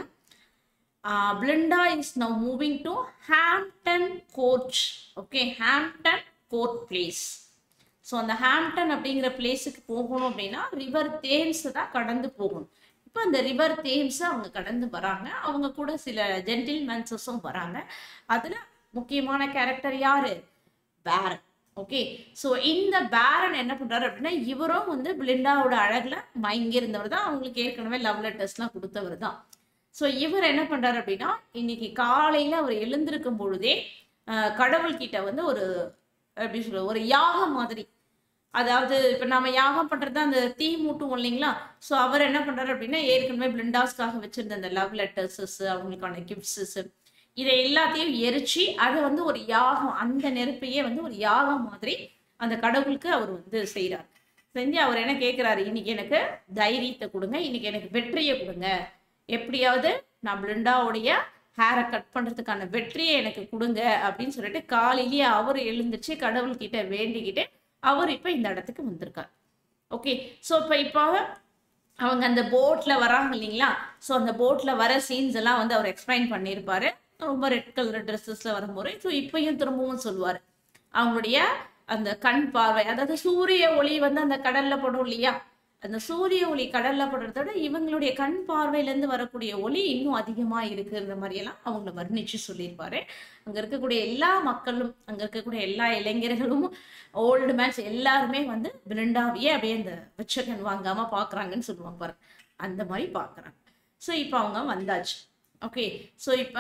[SPEAKER 1] Belinda is now moving to Hampton court. Okay, Hampton court place. So அந்த ஹாம்ப்டன் அப்படிங்கிற பிளேஸுக்கு போகணும் அப்படின்னா ரிவர் தேம்ஸ் தான் கடந்து போகணும். இப்போ அந்த ரிவர் தேம்ஸை அவங்க கடந்து வராங்க. அவங்க கூட சில ஜென்டில்மேன்ஸஸும் வராங்க. அதில் முக்கியமான கேரக்டர் யாரு, பேரன். ஓகே, ஸோ இந்த பேரன் என்ன பண்றாரு அப்படின்னா இவரும் வந்து பிளிண்டாவோட அழகுல மயங்கி இருந்தவர் தான். அவங்களுக்கு ஏற்கனவே லவ் லெட்டர்ஸ்லாம் கொடுத்தவர் தான். ஸோ இவர் என்ன பண்றாரு அப்படின்னா இன்னைக்கு காலையில அவர் எழுந்திருக்கும் பொழுதே கடவுள்கிட்ட வந்து ஒரு எப்படி சொல்ற ஒரு யாகம் மாதிரி, அதாவது இப்ப நாம யாகம் பண்றது அந்த தீ மூட்டும் இல்லைங்களா. ஸோ அவர் என்ன பண்றாரு அப்படின்னா ஏற்கனவே பிளிண்டாஸ்க்காக வச்சிருந்த அந்த லவ் லெட்டர்ஸஸ், அவங்களுக்கான கிஃப்ட்ஸஸ், இதை எல்லாத்தையும் எரிச்சு அதை வந்து ஒரு யாகம், அந்த நெருப்பையே வந்து ஒரு யாகம் மாதிரி அந்த கடவுளுக்கு அவர் வந்து செய்யறாரு. செஞ்சு அவர் என்ன கேட்கிறாரு, இன்னைக்கு எனக்கு தைரியத்தை கொடுங்க, இன்னைக்கு எனக்கு வெற்றியை கொடுங்க, எப்படியாவது நான் பிளிண்டாவுடைய ஹேரை கட் பண்றதுக்கான வெற்றியை எனக்கு கொடுங்க அப்படின்னு சொல்லிட்டு காலையிலேயே அவர் எழுந்துச்சு கடவுள்கிட்ட வேண்டிக்கிட்டு அவர் இப்ப இந்த இடத்துக்கு வந்திருக்காரு. ஓகே, ஸோ இப்போ அவங்க அந்த போட்ல வராங்க இல்லைங்களா. ஸோ அந்த போட்ல வர சீன்ஸ் எல்லாம் வந்து அவர் எக்ஸ்பிளைன் பண்ணியிருப்பாரு. ரொம்ப ரெட் கலர் ட்ரெஸ்ஸஸ்ல வரும்போது ஸோ இப்பயும் திரும்பவும் சொல்லுவார் அவங்களுடைய அந்த கண் பார்வை, அதாவது சூரிய ஒளி வந்து அந்த கடல்ல படும் இல்லையா, அந்த சூரிய ஒளி கடல்ல படுறதோட இவங்களுடைய கண் பார்வையிலேருந்து வரக்கூடிய ஒளி இன்னும் அதிகமா இருக்குன்ற மாதிரியெல்லாம் அவங்கள வர்ணிச்சு சொல்லியிருப்பாரு. அங்க இருக்கக்கூடிய எல்லா மக்களும், அங்க இருக்கக்கூடிய எல்லா இளைஞர்களும், ஓல்டு மேன்ஸ் எல்லாருமே வந்து பிளிண்டாவையே அப்படியே அந்த வெச்சகன் வாங்காம பாக்குறாங்கன்னு சொல்லுவாங்க பாருங்க, அந்த மாதிரி பாக்குறாங்க. ஸோ இப்போ அவங்க வந்தாச்சு. ஓகே, ஸோ இப்போ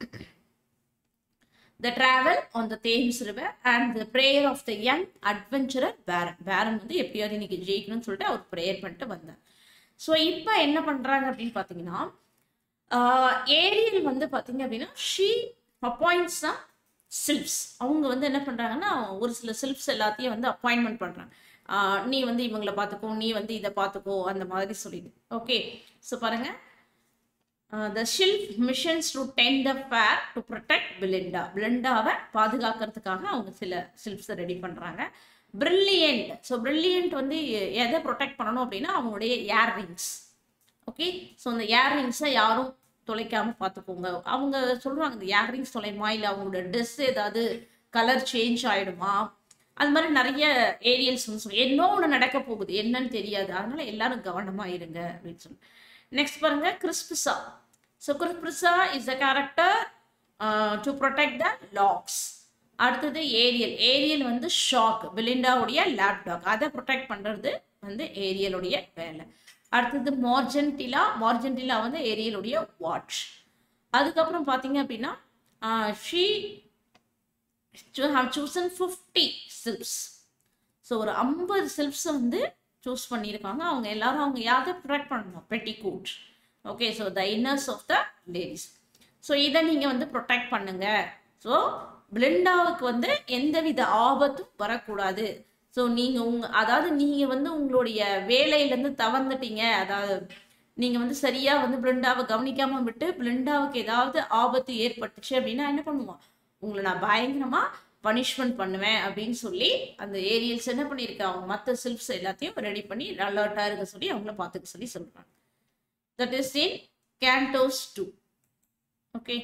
[SPEAKER 1] the travel on the Thames River and the prayer of the young adventurer Baron. Baron வந்து எப்படியாவது இன்னைக்கு ஜெயிக்கணும்னு சொல்லிட்டு அவர் ப்ரேயர் பண்ணிட்டு வந்தார். ஸோ இப்போ என்ன பண்ணுறாங்க அப்படின்னு பார்த்தீங்கன்னா, ஏரியல் வந்து பார்த்தீங்க அப்படின்னா ஷீ அப்பாயிண்ட்ஸ் தான் சில்ப்ஸ். அவங்க வந்து என்ன பண்ணுறாங்கன்னா, ஒரு சில சில்ப்ஸ் எல்லாத்தையும் வந்து அப்பாயின்மெண்ட் பண்ணுறாங்க. நீ வந்து இவங்களை பார்த்துக்கோ, நீ வந்து இதை பார்த்துக்கோ, அந்த மாதிரி சொல்லிட்டு. ஓகே, ஸோ பாருங்க, the shelf missions to tend the fair to protect Belinda. பெலிண்டாவை பாதுகாக்கிறதுக்காக அவங்க சில சில்ப்ஸை ரெடி பண்ணுறாங்க. பிரில்லியன்ட். ஸோ பிரில்லியன்ட் வந்து எதை ப்ரொடெக்ட் பண்ணணும் அப்படின்னா அவங்களுடைய இயர் ரிங்ஸ். ஓகே, ஸோ அந்த இயர் ரிங்ஸை யாரும் தொலைக்காமல் பார்த்துக்கோங்க. அவங்க சொல்கிறாங்க இந்த இயர் ரிங்ஸ் தொலைமா, இல்லை அவங்களோட ட்ரெஸ் ஏதாவது கலர் சேஞ்ச் ஆகிடுமா, அது மாதிரி நிறைய ஏரியல்ஸ் வந்து சொல்லி என்ன ஒன்று நடக்க போகுது என்னன்னு தெரியாது, அதனால எல்லாரும் கவனமாக இருங்க அப்படின்னு சொல்லி. நெக்ஸ்ட் பாருங்க, Crispissa. So Crispissa is a character to protect the locks. அடுத்தது ஏரியல். ஏரியல் வந்து ஷாக், பெலிண்டாவுடைய லேப்டாக், அதை ப்ரொடெக்ட் பண்ணுறது வந்து ஏரியலுடைய வேலை. அடுத்தது மார்ஜென்டிலா. மார்ஜென்டிலா வந்து ஏரியலுடைய வாட்ச். அதுக்கப்புறம் பார்த்தீங்க அப்படின்னா she have chosen 50 sylphs. So ஒரு 50 சில்ப்ஸை வந்து சூஸ் பண்ணியிருக்காங்க. அவங்க எல்லாரும் அவங்க யாரை ப்ரொடெக்ட் பண்ணணும், petticoat. Okay, so the inners of the ladies. So இதை நீங்கள் வந்து ப்ரொடெக்ட் பண்ணுங்க. ஸோ பெலிண்டாவுக்கு வந்து எந்தவித ஆபத்தும் வரக்கூடாது. ஸோ நீங்கள் அதாவது நீங்கள் வந்து உங்களுடைய வேலையிலேருந்து தவந்துட்டீங்க, அதாவது நீங்கள் வந்து சரியாக வந்து பெலிண்டாவை கவனிக்காமல் விட்டு பெலிண்டாவுக்கு ஏதாவது ஆபத்து ஏற்பட்டுச்சு அப்படின்னா என்ன பண்ணுவோம், உங்களை நான் பயங்கரமாக பனிஷ்மெண்ட் பண்ணுவேன் அப்படின்னு சொல்லி அந்த ஏரியல்ஸ் என்ன பண்ணியிருக்காங்க, அவங்க மற்ற சில்ப்ஸ் எல்லாத்தையும் ரெடி பண்ணி அலர்ட்டாக இருக்க சொல்லி அவங்கள பார்த்துக்க சொல்லி சொல்கிறாங்க. That is in Cantos 2. Okay,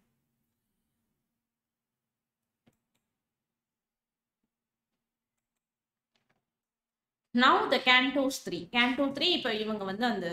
[SPEAKER 1] now the Cantos 3. Canto 3 இப்போ இவங்க வந்து அந்த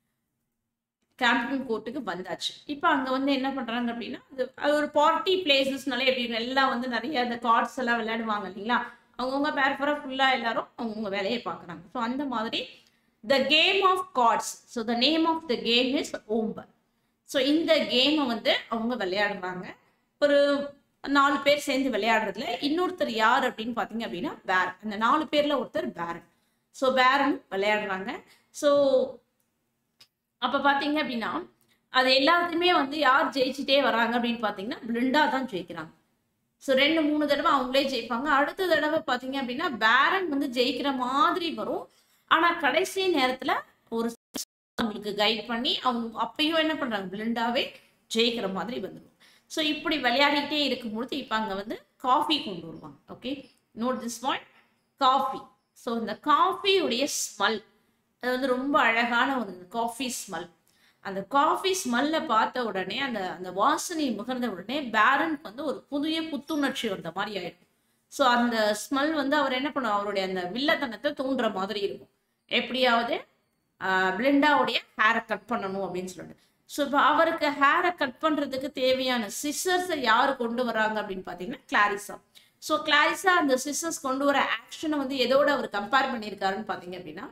[SPEAKER 1] கேம்பியன் கோர்ட்டுக்கு வந்தாச்சு. இப்போ அங்கே வந்து என்ன பண்ணுறாங்க அப்படின்னா, அது ஒரு பார்ட்டி பிளேசஸ்னாலே எப்படி எல்லாம் வந்து நிறைய அந்த கார்ட்ஸ் எல்லாம் விளையாடுவாங்க இல்லைங்களா, அவங்கவுங்க பேர்ஃபராக ஃபுல்லாக எல்லாரும் அவங்கவுங்க வேலையை பார்க்குறாங்க. ஸோ அந்த மாதிரி the game of cards. So the name of the game is ombre. So இந்த கேமை வந்து அவங்க விளையாடுறாங்க. ஒரு 4 பேர் சேர்ந்து விளையாடுறதுல இன்னொருத்தர் யார் அப்படின்னு பார்த்தீங்க அப்படின்னா பேரன். அந்த 4 பேரில் ஒருத்தர் பேரன். ஸோ பேரன் விளையாடுறாங்க. ஸோ அப்போ பார்த்தீங்க அப்படின்னா அது எல்லாத்தையுமே வந்து யார் ஜெயிச்சுட்டே வராங்க அப்படின்னு பார்த்தீங்கன்னா பெலிண்டா தான் ஜெயிக்கிறாங்க. ஸோ 2-3 தடவை அவங்களே ஜெயிப்பாங்க. அடுத்த தடவை பார்த்தீங்க அப்படின்னா பேரன் வந்து ஜெயிக்கிற மாதிரி வரும். ஆனால் கடைசி நேரத்தில் ஒரு அவங்களுக்கு கைட் பண்ணி அவங்க அப்பயும் என்ன பண்ணுறாங்க, பெலிண்டாவே ஜெயிக்கிற மாதிரி வந்துடும். ஸோ இப்படி விளையாடிட்டே இருக்கும்பொழுது இப்போ அங்கே வந்து காஃபி கொண்டு வருவாங்க. Okay, note this point, coffee. So இந்த காஃபியுடைய ஸ்மெல் அது வந்து ரொம்ப அழகான ஒரு காஃபி ஸ்மெல். அந்த காஃபி ஸ்மெல்லை பார்த்த உடனே அந்த அந்த வாசனை முகர்ந்த உடனே பேரனுக்கு வந்து ஒரு புதிய புத்துணர்ச்சி வந்த மாதிரி ஆயிடும். ஸோ அந்த ஸ்மெல் வந்து அவர் என்ன பண்ணுவார், அவருடைய அந்த வில்லத்தனத்தை தூண்டுற மாதிரி இருக்கும். எப்படியாவது பெலிண்டாவுடைய ஹேரை கட் பண்ணணும் அப்படின்னு சொல்லிட்டு. ஸோ இப்போ அவருக்கு ஹேரை கட் பண்ணுறதுக்கு தேவையான சிசர்ஸை யார் கொண்டு வராங்க அப்படின்னு பார்த்தீங்கன்னா கிளாரிசா. ஸோ கிளாரிசா அந்த சிசர்ஸ் கொண்டு வர ஆக்ஷனை வந்து எதோட அவர் கம்பேர் பண்ணியிருக்காருன்னு பார்த்தீங்க அப்படின்னா,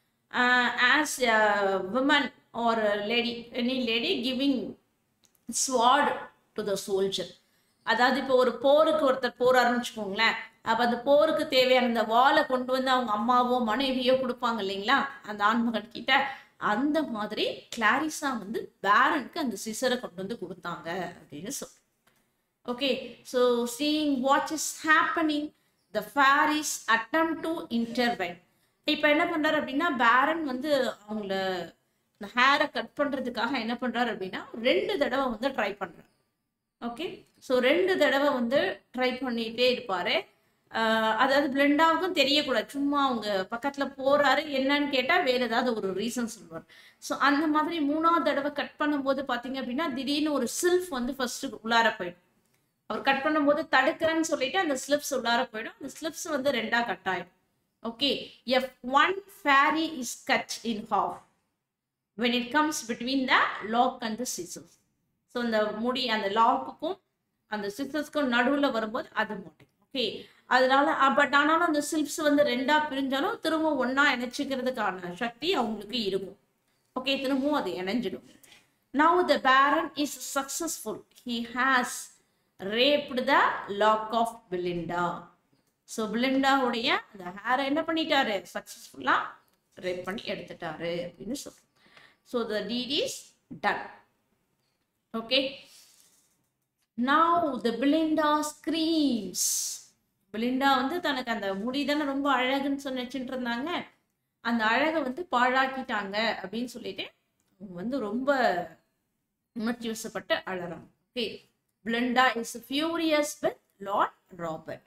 [SPEAKER 1] as a woman or a lady, any lady giving sword to the soldier. அதாவது இப்போ ஒரு போருக்கு ஒருத்தர் போறாருன்னு வச்சுக்கோங்களேன், அப்போ அந்த போருக்கு தேவையான அந்த வாளை கொண்டு வந்து அவங்க அம்மாவோ மனைவியோ கொடுப்பாங்க இல்லைங்களா அந்த ஆண்மகன் கிட்ட, அந்த மாதிரி கிளாரிசா வந்து பேரனுக்கு அந்த சிசரை கொண்டு வந்து கொடுத்தாங்க அப்படின்னு சொல்றோம். Okay, so seeing what is happening, the fairies attempt to intervene. இப்போ என்ன பண்ணுறாரு அப்படின்னா பேரன் வந்து அவங்கள இந்த ஹேரை கட் பண்ணுறதுக்காக என்ன பண்ணுறாரு அப்படின்னா 2 தடவை வந்து ட்ரை பண்ணுறாரு. ஓகே, ஸோ 2 தடவை வந்து ட்ரை பண்ணிகிட்டே இருப்பார். அதாவது பெலிண்டாவுக்கும் தெரியக்கூடாது, சும்மா அவங்க பக்கத்தில் போகிறாரு என்னன்னு கேட்டால் வேறு ஏதாவது ஒரு ரீசன் சொல்லுவார். ஸோ அந்த மாதிரி 3ஆவது தடவை கட் பண்ணும்போது பார்த்தீங்க அப்படின்னா திடீர்னு ஒரு சில்ஃப் வந்து ஃபர்ஸ்ட்டு உள்ளார போயிடும். அவர் கட் பண்ணும்போது தடுக்கிறேன்னு சொல்லிட்டு அந்த ஸ்லிப்ஸ் உள்ளார போயிடும். அந்த ஸ்லிப்ஸ் வந்து 2ஆக கட் ஆகிடும். Okay, if one fairy is cut in half when it comes between the lock and the scissors. So the முடி அந்த லாக்குக்கும் அந்த சிசர்ஸ்க்கும் நடுவில் வரும்போது அது மாட்டேன். ஓகே, அதனால பட் ஆனாலும் அந்த சில்ப்ஸ் வந்து 2ஆக பிரிஞ்சாலும் திரும்ப ஒன்றா இணைச்சிக்கிறதுக்கான சக்தி அவங்களுக்கு இருக்கும். ஓகே, திரும்பவும் அது இணைஞ்சிடும். Now the baron is successful. He has raped the lock of Belinda. So பெலிண்டாவுடைய அந்த ஹேரை என்ன பண்ணிட்டாரு, சக்ஸஸ்ஃபுல்லாக ரேப் பண்ணி எடுத்துட்டாரு அப்படின்னு சொல்றோம். So the deed is done. Okay. Now the Belinda screams. Belinda வந்து தனக்கு அந்த முடி தானே ரொம்ப அழகுன்னு நினைச்சிட்டு இருந்தாங்க. அந்த அழகை வந்து பாழாக்கிட்டாங்க அப்படின்னு சொல்லிட்டு அவங்க வந்து ரொம்ப உணர்ச்சி வசப்பட்டு அழறாங்க. Okay. Belinda is furious with Lord Robert.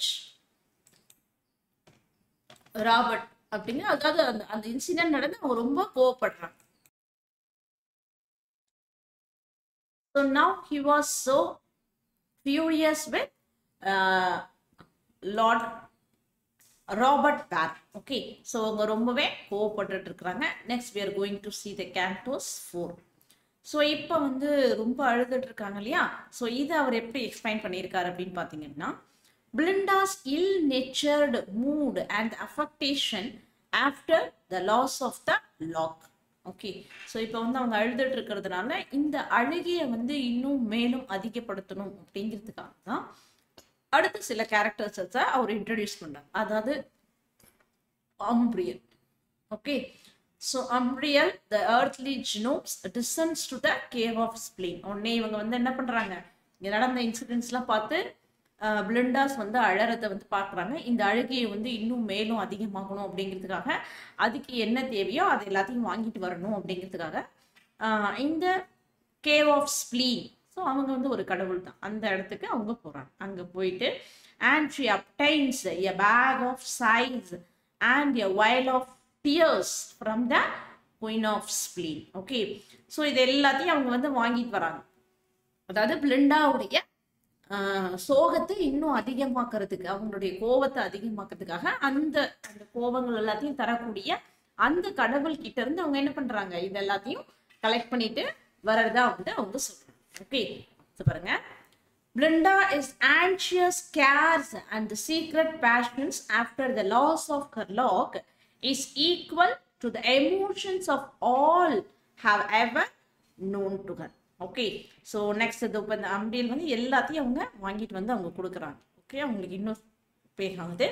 [SPEAKER 1] Robert அப்படிங்கிற அதாவது அந்த இன்சிடென்ட் நடந்து அவங்க ரொம்ப கோவப்படுறாங்க. So now he was so furious with Lord Robert Barron. Okay, so அவங்க ரொம்பவே கோவப்பட்டுட்டு இருக்காங்க. Next we are going to see the cantos 4. So இப்போ வந்து ரொம்ப அழுதுட்டு இருக்காங்க இல்லையா? ஸோ இதை அவர் எப்படி எக்ஸ்பிளைன் பண்ணியிருக்காரு அப்படின்னு பார்த்தீங்கன்னா, Belinda's ill-natured mood and affectation after the loss of the lock. Okay, so இப்போ வந்து அவங்க அழுதுட்டு இருக்கிறதுனால இந்த அழுகையை வந்து இன்னும் மேலும் அதிகப்படுத்தணும் அப்படிங்கிறதுக்காக தான் அடுத்த சில கேரக்டர்ஸை அவர் இன்ட்ரடியூஸ் பண்றார். அதாவது Umbriel. Okay, so Umbriel, the earthly gnomes, descends to the cave of spleen. உடனே இவங்க வந்து என்ன பண்றாங்க, இங்க நடந்த இன்சிடென்ட்ஸ்லாம் பார்த்து பிளிண்டாஸ் வந்து அழறதை வந்து பார்க்குறாங்க. இந்த அழுகையை வந்து இன்னும் மேலும் அதிகமாகணும் அப்படிங்கிறதுக்காக அதுக்கு என்ன தேவையோ அதை எல்லாத்தையும் வாங்கிட்டு வரணும் அப்படிங்கிறதுக்காக இந்த கேவ் ஆஃப் ஸ்ப்ளீன், ஸோ அவங்க வந்து ஒரு கடவுள் தான், அந்த இடத்துக்கு அவங்க போகிறாங்க. அங்கே போயிட்டு and she obtains a bag of sighs and a vial of tears from the queen of spleen. Okay, so இது எல்லாத்தையும் அவங்க வந்து வாங்கிட்டு வராங்க. அதாவது பிளிண்டாவுடைய சோகத்தை இன்னும் அதிகமாக்குறதுக்கு, அவங்களுடைய கோபத்தை அதிகமாக்குறதுக்காக அந்த அந்த கோபங்கள் எல்லாத்தையும் தரக்கூடிய அந்த கடவுள் கிட்ட இருந்து அவங்க என்ன பண்றாங்க, இது எல்லாத்தையும் கலெக்ட் பண்ணிட்டு வரதா வந்து அவங்க சொல்றாங்க. ஓகே, பாருங்க. Belinda is anxious, cares and the secret passions after the loss of her lock is equal to the emotions of all have ever known to her. Okay, so next இது இப்போ இந்த அம்பியல் வந்து எல்லாத்தையும் அவங்க வாங்கிட்டு வந்து அவங்க கொடுக்குறாங்க. ஓகே, அவங்களுக்கு இன்னும் பேகாகுது.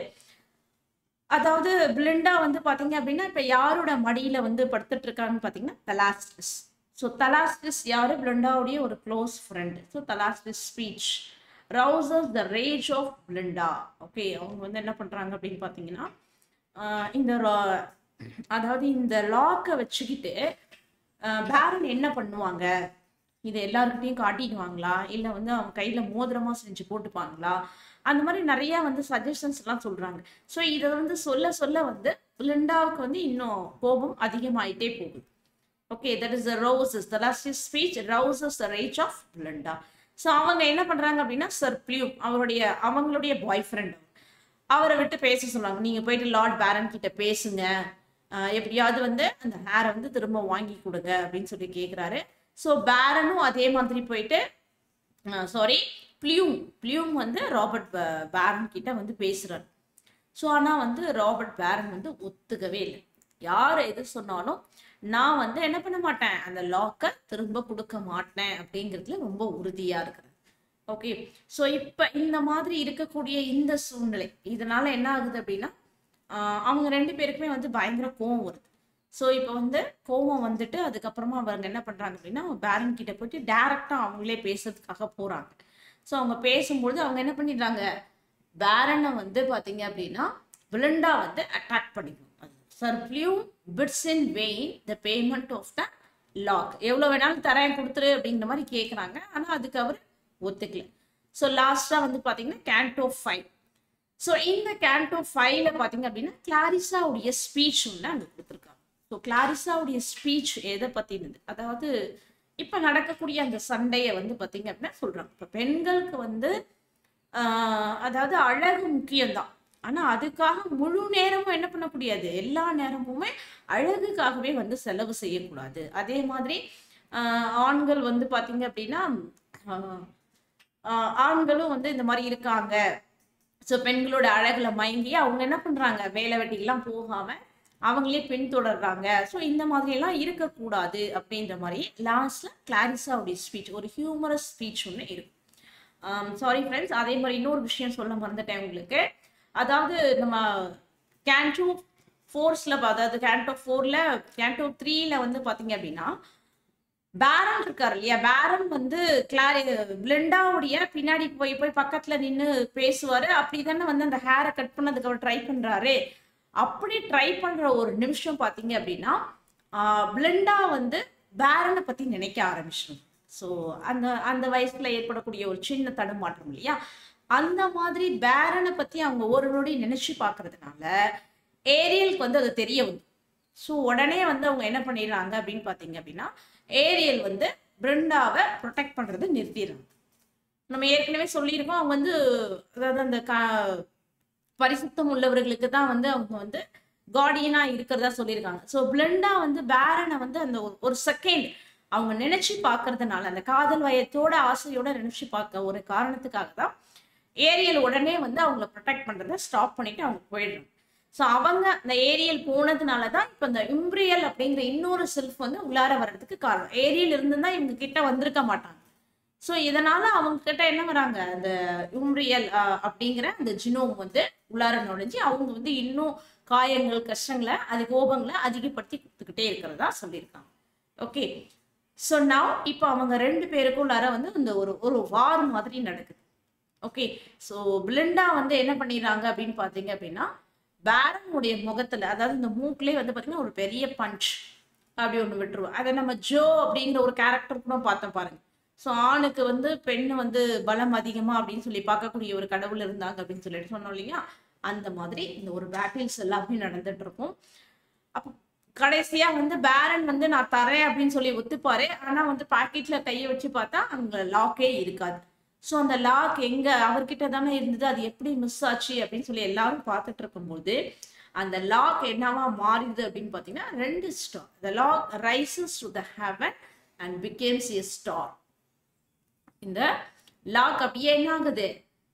[SPEAKER 1] அதாவது பிளிண்டா வந்து பார்த்தீங்க அப்படின்னா இப்போ யாரோட மடியில் வந்து படுத்துட்டு இருக்காங்கன்னு பார்த்தீங்கன்னா தலாஸ்டிஸ். ஸோ தலாஸ்டிஸ் யாரு, பிளிண்டாவுடைய ஒரு close friend. So Thalestris speech rouses the rage of Belinda. Okay, அவங்க வந்து என்ன பண்ணுறாங்க அப்படின்னு பார்த்தீங்கன்னா இந்த அதாவது இந்த லாக்கை வச்சுக்கிட்டு பேரன் என்ன பண்ணுவாங்க, இதை எல்லாருக்கிட்டையும் காட்டிடுவாங்களா, இல்லை வந்து அவங்க கையில் மோதிரமாக செஞ்சு போட்டுப்பாங்களா, அந்த மாதிரி நிறையா வந்து சஜஷன்ஸ் எல்லாம் சொல்கிறாங்க. ஸோ இதை வந்து சொல்ல சொல்ல வந்து பிளிண்டாவுக்கு வந்து இன்னும் கோபம் அதிகமாயிட்டே போகுது. Okay, that is the rouses, the last speech rouses the rage of Belinda. So அவங்க என்ன பண்ணுறாங்க அப்படின்னா சர் பிளியூம் அவங்களுடைய பாய் ஃப்ரெண்ட் அவரை விட்டு பேச சொல்லுவாங்க. நீங்கள் போயிட்டு லார்ட் பேரன் கிட்ட பேசுங்க, எப்படியாவது வந்து அந்த ஹேரை வந்து திரும்ப வாங்கி கொடுங்க அப்படின்னு சொல்லி கேட்குறாரு. ஸோ பேரனும் அதே மாதிரி போயிட்டு பிளியூம் வந்து ராபர்ட் பேரன் கிட்ட வந்து பேசுறாரு. ஸோ ஆனால் வந்து ராபர்ட் பேரன் வந்து ஒத்துக்கவே இல்லை. யார் எது சொன்னாலும் நான் வந்து என்ன பண்ண மாட்டேன், அந்த லாக்கை திரும்ப கொடுக்க மாட்டேன் அப்படிங்கிறதுல ரொம்ப உறுதியா இருக்கிறது. ஓகே, ஸோ இப்போ இந்த மாதிரி இருக்கக்கூடிய இந்த சூழ்நிலை இதனால என்ன ஆகுது அப்படின்னா அவங்க ரெண்டு பேருக்குமே வந்து பயங்கர கோவம் வருது. ஸோ இப்போ வந்து கோவம் வந்துட்டு அதுக்கப்புறமா அவங்க என்ன பண்ணுறாங்க அப்படின்னா பேரன் கிட்ட போயிட்டு டைரக்டாக அவங்களே பேசுறதுக்காக போகிறாங்க. ஸோ அவங்க பேசும்பொழுது அவங்க என்ன பண்ணிடுறாங்க, பேரனை வந்து பார்த்தீங்க அப்படின்னா பிளிண்டா வந்து அட்டாக் பண்ணிக்கணும். Sir Plum bids in vain the payment of the lock. எவ்வளோ வேணாலும் தரேன் கொடுத்துரு அப்படிங்கிற மாதிரி கேட்குறாங்க. ஆனால் அதுக்கு அவர் ஒத்துக்கல. ஸோ லாஸ்ட்டாக வந்து பார்த்தீங்கன்னா கேண்டோ 5. ஸோ இந்த கேண்டோ 5ல பார்த்தீங்க அப்படின்னா கிளாரிஸாவுடைய ஸ்பீச் ஒன்று அங்கே கொடுத்துருக்காங்க. ஸோ கிளாரிஸாவுடைய ஸ்பீச் எதை பற்றினது, அதாவது இப்போ நடக்கக்கூடிய அந்த சண்டையை வந்து பார்த்தீங்க அப்படின்னா சொல்கிறாங்க. இப்போ பெண்களுக்கு வந்து அதாவது அழகு முக்கியம்தான், ஆனால் அதுக்காக முழு நேரமும் என்ன பண்ணக்கூடாது, எல்லா நேரமுமே அழகுக்காகவே வந்து செலவு செய்யக்கூடாது. அதே மாதிரி ஆண்கள் வந்து பார்த்தீங்க அப்படின்னா ஆண்களும் வந்து இந்த மாதிரி இருக்காங்க. ஸோ பெண்களோட அழகுல மயங்கி அவங்க என்ன பண்ணுறாங்க, வேலை வெட்டிக்கெல்லாம் போகாமல் அவங்களே பின்தொடர்றாங்க. ஸோ இந்த மாதிரியெல்லாம் இருக்கக்கூடாது அப்படின்ற மாதிரி லாஸ்ட்டில் கிளாரிஸாவுடைய ஸ்பீச் ஒரு ஹியூமரஸ் ஸ்பீச் ஒன்று இருக்கும். சாரி ஃப்ரெண்ட்ஸ், அதே மாதிரி இன்னொரு விஷயம் சொல்ல மறந்துட்டேன் உங்களுக்கு. அதாவது நம்ம கேண்டோ ஃபோர்ஸ்ல, அதாவது கேண்டோ 4ல கேண்டோ 3ல வந்து பாத்தீங்க அப்படின்னா பேரன் இருக்காரு இல்லையா, பேரன் வந்து பிளெண்டாவுடைய பின்னாடி போய் போய் பக்கத்துல நின்று பேசுவாரு. அப்படிதானே வந்து அந்த ஹேரை கட் பண்ணதுக்கு அவர் ட்ரை பண்றாரு. அப்படி ட்ரை பண்ற ஒரு நிமிஷம் பாத்தீங்க அப்படின்னா பிளெண்டா வந்து பேரனை பத்தி நினைக்க ஆரம்பிச்சிடும். ஸோ அந்த அந்த வயசுல ஏற்படக்கூடிய ஒரு சின்ன தடுமாற்றம் இல்லையா, அந்த மாதிரி பேரனை பத்தி அவங்க ஒரு நொடி நினைச்சு பாக்குறதுனால ஏரியலுக்கு வந்து அது தெரிய வந்து, ஸோ உடனே வந்து அவங்க என்ன பண்ணிடுறாங்க அப்படின்னு பார்த்தீங்க அப்படின்னா ஏரியல் வந்து பிரெண்டாவை ப்ரொடெக்ட் பண்ணுறது நிறுத்திடுறாங்க. நம்ம ஏற்கனவே சொல்லியிருக்கோம், அவங்க வந்து அதாவது அந்த பரிசுத்தம் உள்ளவர்களுக்கு தான் வந்து அவங்க வந்து கார்டியனா இருக்கிறதா சொல்லியிருக்காங்க. ஸோ பிளெண்டா வந்து பேரனை வந்து அந்த ஒரு செகண்ட் அவங்க நினைச்சு பார்க்கறதுனால, அந்த காதல் வயத்தோட ஆசையோட நினைச்சு பார்க்க ஒரு காரணத்துக்காக தான் ஏரியல் உடனே வந்து அவங்கள ப்ரொடெக்ட் பண்றதை ஸ்டாப் பண்ணிட்டு அவங்க போயிடுறாங்க. ஸோ அவங்க அந்த ஏரியல் போனதுனால தான் இப்போ இந்த இம்ப்ரியல் அப்படிங்கிற இன்னொரு செல்ஃப் வந்து உள்ளார வர்றதுக்கு காரணம். ஏரியல் இருந்துன்னா இவங்க கிட்ட வந்திருக்க மாட்டாங்க. ஸோ இதனால அவங்க கிட்ட என்ன வராங்க, அந்த இம்ப்ரியல் அப்படிங்கிற அந்த ஜினோம் வந்து உள்ளார நுழைஞ்சு அவங்க வந்து இன்னும் காயங்கள், கஷ்டங்களை, அது கோபங்களை அதிகப்படுத்தி கொடுத்துக்கிட்டே இருக்கிறதா சொல்லியிருக்காங்க. ஓகே, ஸோ நவ் இப்போ அவங்க 2 பேருக்கும் உள்ளார வந்து இந்த ஒரு வார் மாதிரி நடக்குது. ஓகே, ஸோ பிளெண்டா வந்து என்ன பண்ணிடுறாங்க அப்படின்னு பார்த்தீங்க அப்படின்னா பேரனுடைய முகத்துல, அதாவது இந்த மூக்குலேயே வந்து பார்த்தீங்கன்னா ஒரு பெரிய பஞ்ச் அப்படி ஒன்று விட்டுருவோம். அதை நம்ம ஜோ அப்படிங்கிற ஒரு கேரக்டர் கூட பார்த்தோம் பாருங்க. ஸோ ஆணுக்கு வந்து பெண்ணு வந்து பலம் அதிகமா அப்படின்னு சொல்லி பார்க்கக்கூடிய ஒரு கடவுள் இருந்தாங்க அப்படின்னு சொல்லிட்டு சொன்னோம் இல்லையா, அந்த மாதிரி இந்த ஒரு பேட்டில்ஸ் எல்லாமே நடந்துட்டு இருக்கும். அப்போ கடைசியா வந்து பேரன் வந்து நான் தரேன் அப்படின்னு சொல்லி ஒத்துப்பாரு. ஆனா வந்து பாக்கெட்ல கையை வச்சு பார்த்தா அங்க லாக்கே இருக்காது. ஸோ அந்த லாக் எங்க அவர்கிட்ட தானே இருந்தது, அது எப்படி மிஸ் ஆச்சு அப்படின்னு சொல்லி எல்லாரும் பார்த்துட்டு இருக்கும்போது அந்த லாக் என்னவா மாறிடுது அப்படின்னு பார்த்தீங்கன்னா 2 star. The lock rises to the heaven and becomes a star. இந்த லாக் அப்படியே என்ன ஆகுது,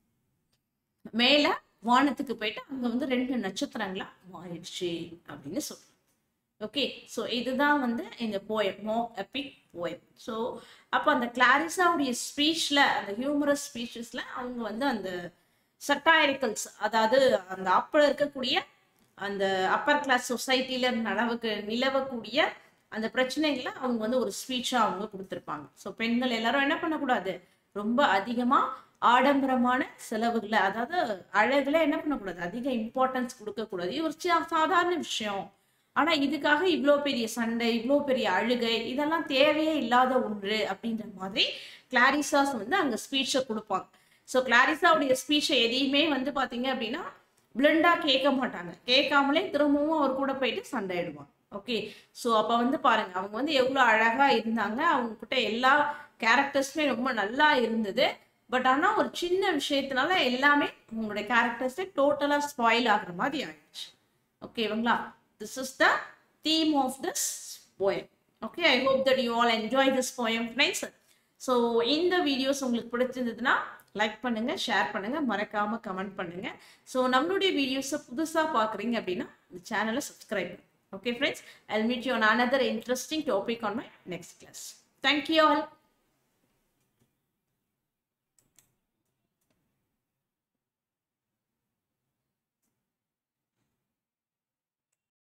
[SPEAKER 1] மேல வானத்துக்கு போயிட்டு அங்க வந்து 2 நட்சத்திரங்களா மாறிடுச்சு அப்படின்னு சொல்றோம். ஓகே, ஸோ இதுதான் வந்து இந்த poem, mock epic poem. So அப்போ அந்த கிளாரிஸாவுடைய ஸ்பீச்ல, அந்த ஹியூமரஸ் ஸ்பீச்சஸ்ல அவங்க வந்து அந்த சட்டாரிக்கல்ஸ், அதாவது அந்த அப்போ இருக்கக்கூடிய அந்த அப்பர் கிளாஸ் சொசைட்டில நிலவக்கூடிய அந்த பிரச்சனைகளை அவங்க வந்து ஒரு ஸ்பீச்சா அவங்க கொடுத்துருப்பாங்க. ஸோ பெண்கள் எல்லாரும் என்ன பண்ணக்கூடாது, ரொம்ப அதிகமா ஆடம்பரமான செலவுகளை, அதாவது அழகுல என்ன பண்ணக்கூடாது, அதிக இம்பார்ட்டன்ஸ் கொடுக்கக்கூடாது. இது ஒரு சாதாரண விஷயம். ஆனா இதுக்காக இவ்வளோ பெரிய சண்டை, இவ்வளோ பெரிய அழுகை, இதெல்லாம் தேவையே இல்லாத ஒன்று அப்படின்ற மாதிரி கிளாரிசாஸ் வந்து அங்க ஸ்பீச்சை கொடுப்பாங்க. ஸோ கிளாரிசாவுடைய ஸ்பீச்சை எதையுமே வந்து பாத்தீங்க அப்படின்னா பிளெண்டா கேட்க மாட்டாங்க. கேட்காமலே திரும்பவும் அவர் கூட போயிட்டு சண்டையிடுவாங்க. ஓகே, ஸோ அப்போ வந்து பாருங்க அவங்க வந்து எவ்வளோ அழகா இருந்தாங்க, அவங்க கிட்ட எல்லா கேரக்டர்ஸுமே ரொம்ப நல்லா இருந்தது. பட் ஆனா ஒரு சின்ன விஷயத்தினால எல்லாமே அவங்களுடைய கேரக்டர்ஸே டோட்டலா ஸ்பாயில் ஆகுற மாதிரி ஆயிடுச்சு. ஓகேங்களா, this is the theme of this poem. Okay, I hope that you all enjoy this poem, friends. So இந்த வீடியோஸ் உங்களுக்கு பிடிச்சிருந்ததுன்னா லைக் பண்ணுங்க, ஷேர் பண்ணுங்க, மறக்காம கமெண்ட் பண்ணுங்க. ஸோ நம்மளுடைய வீடியோஸை புதுசா பார்க்குறீங்க அப்படின்னா இந்த சேனலை சப்ஸ்கிரைப் பண்ணுங்க. Okay friends, I'll meet you on another interesting topic on my next class. Thank you all.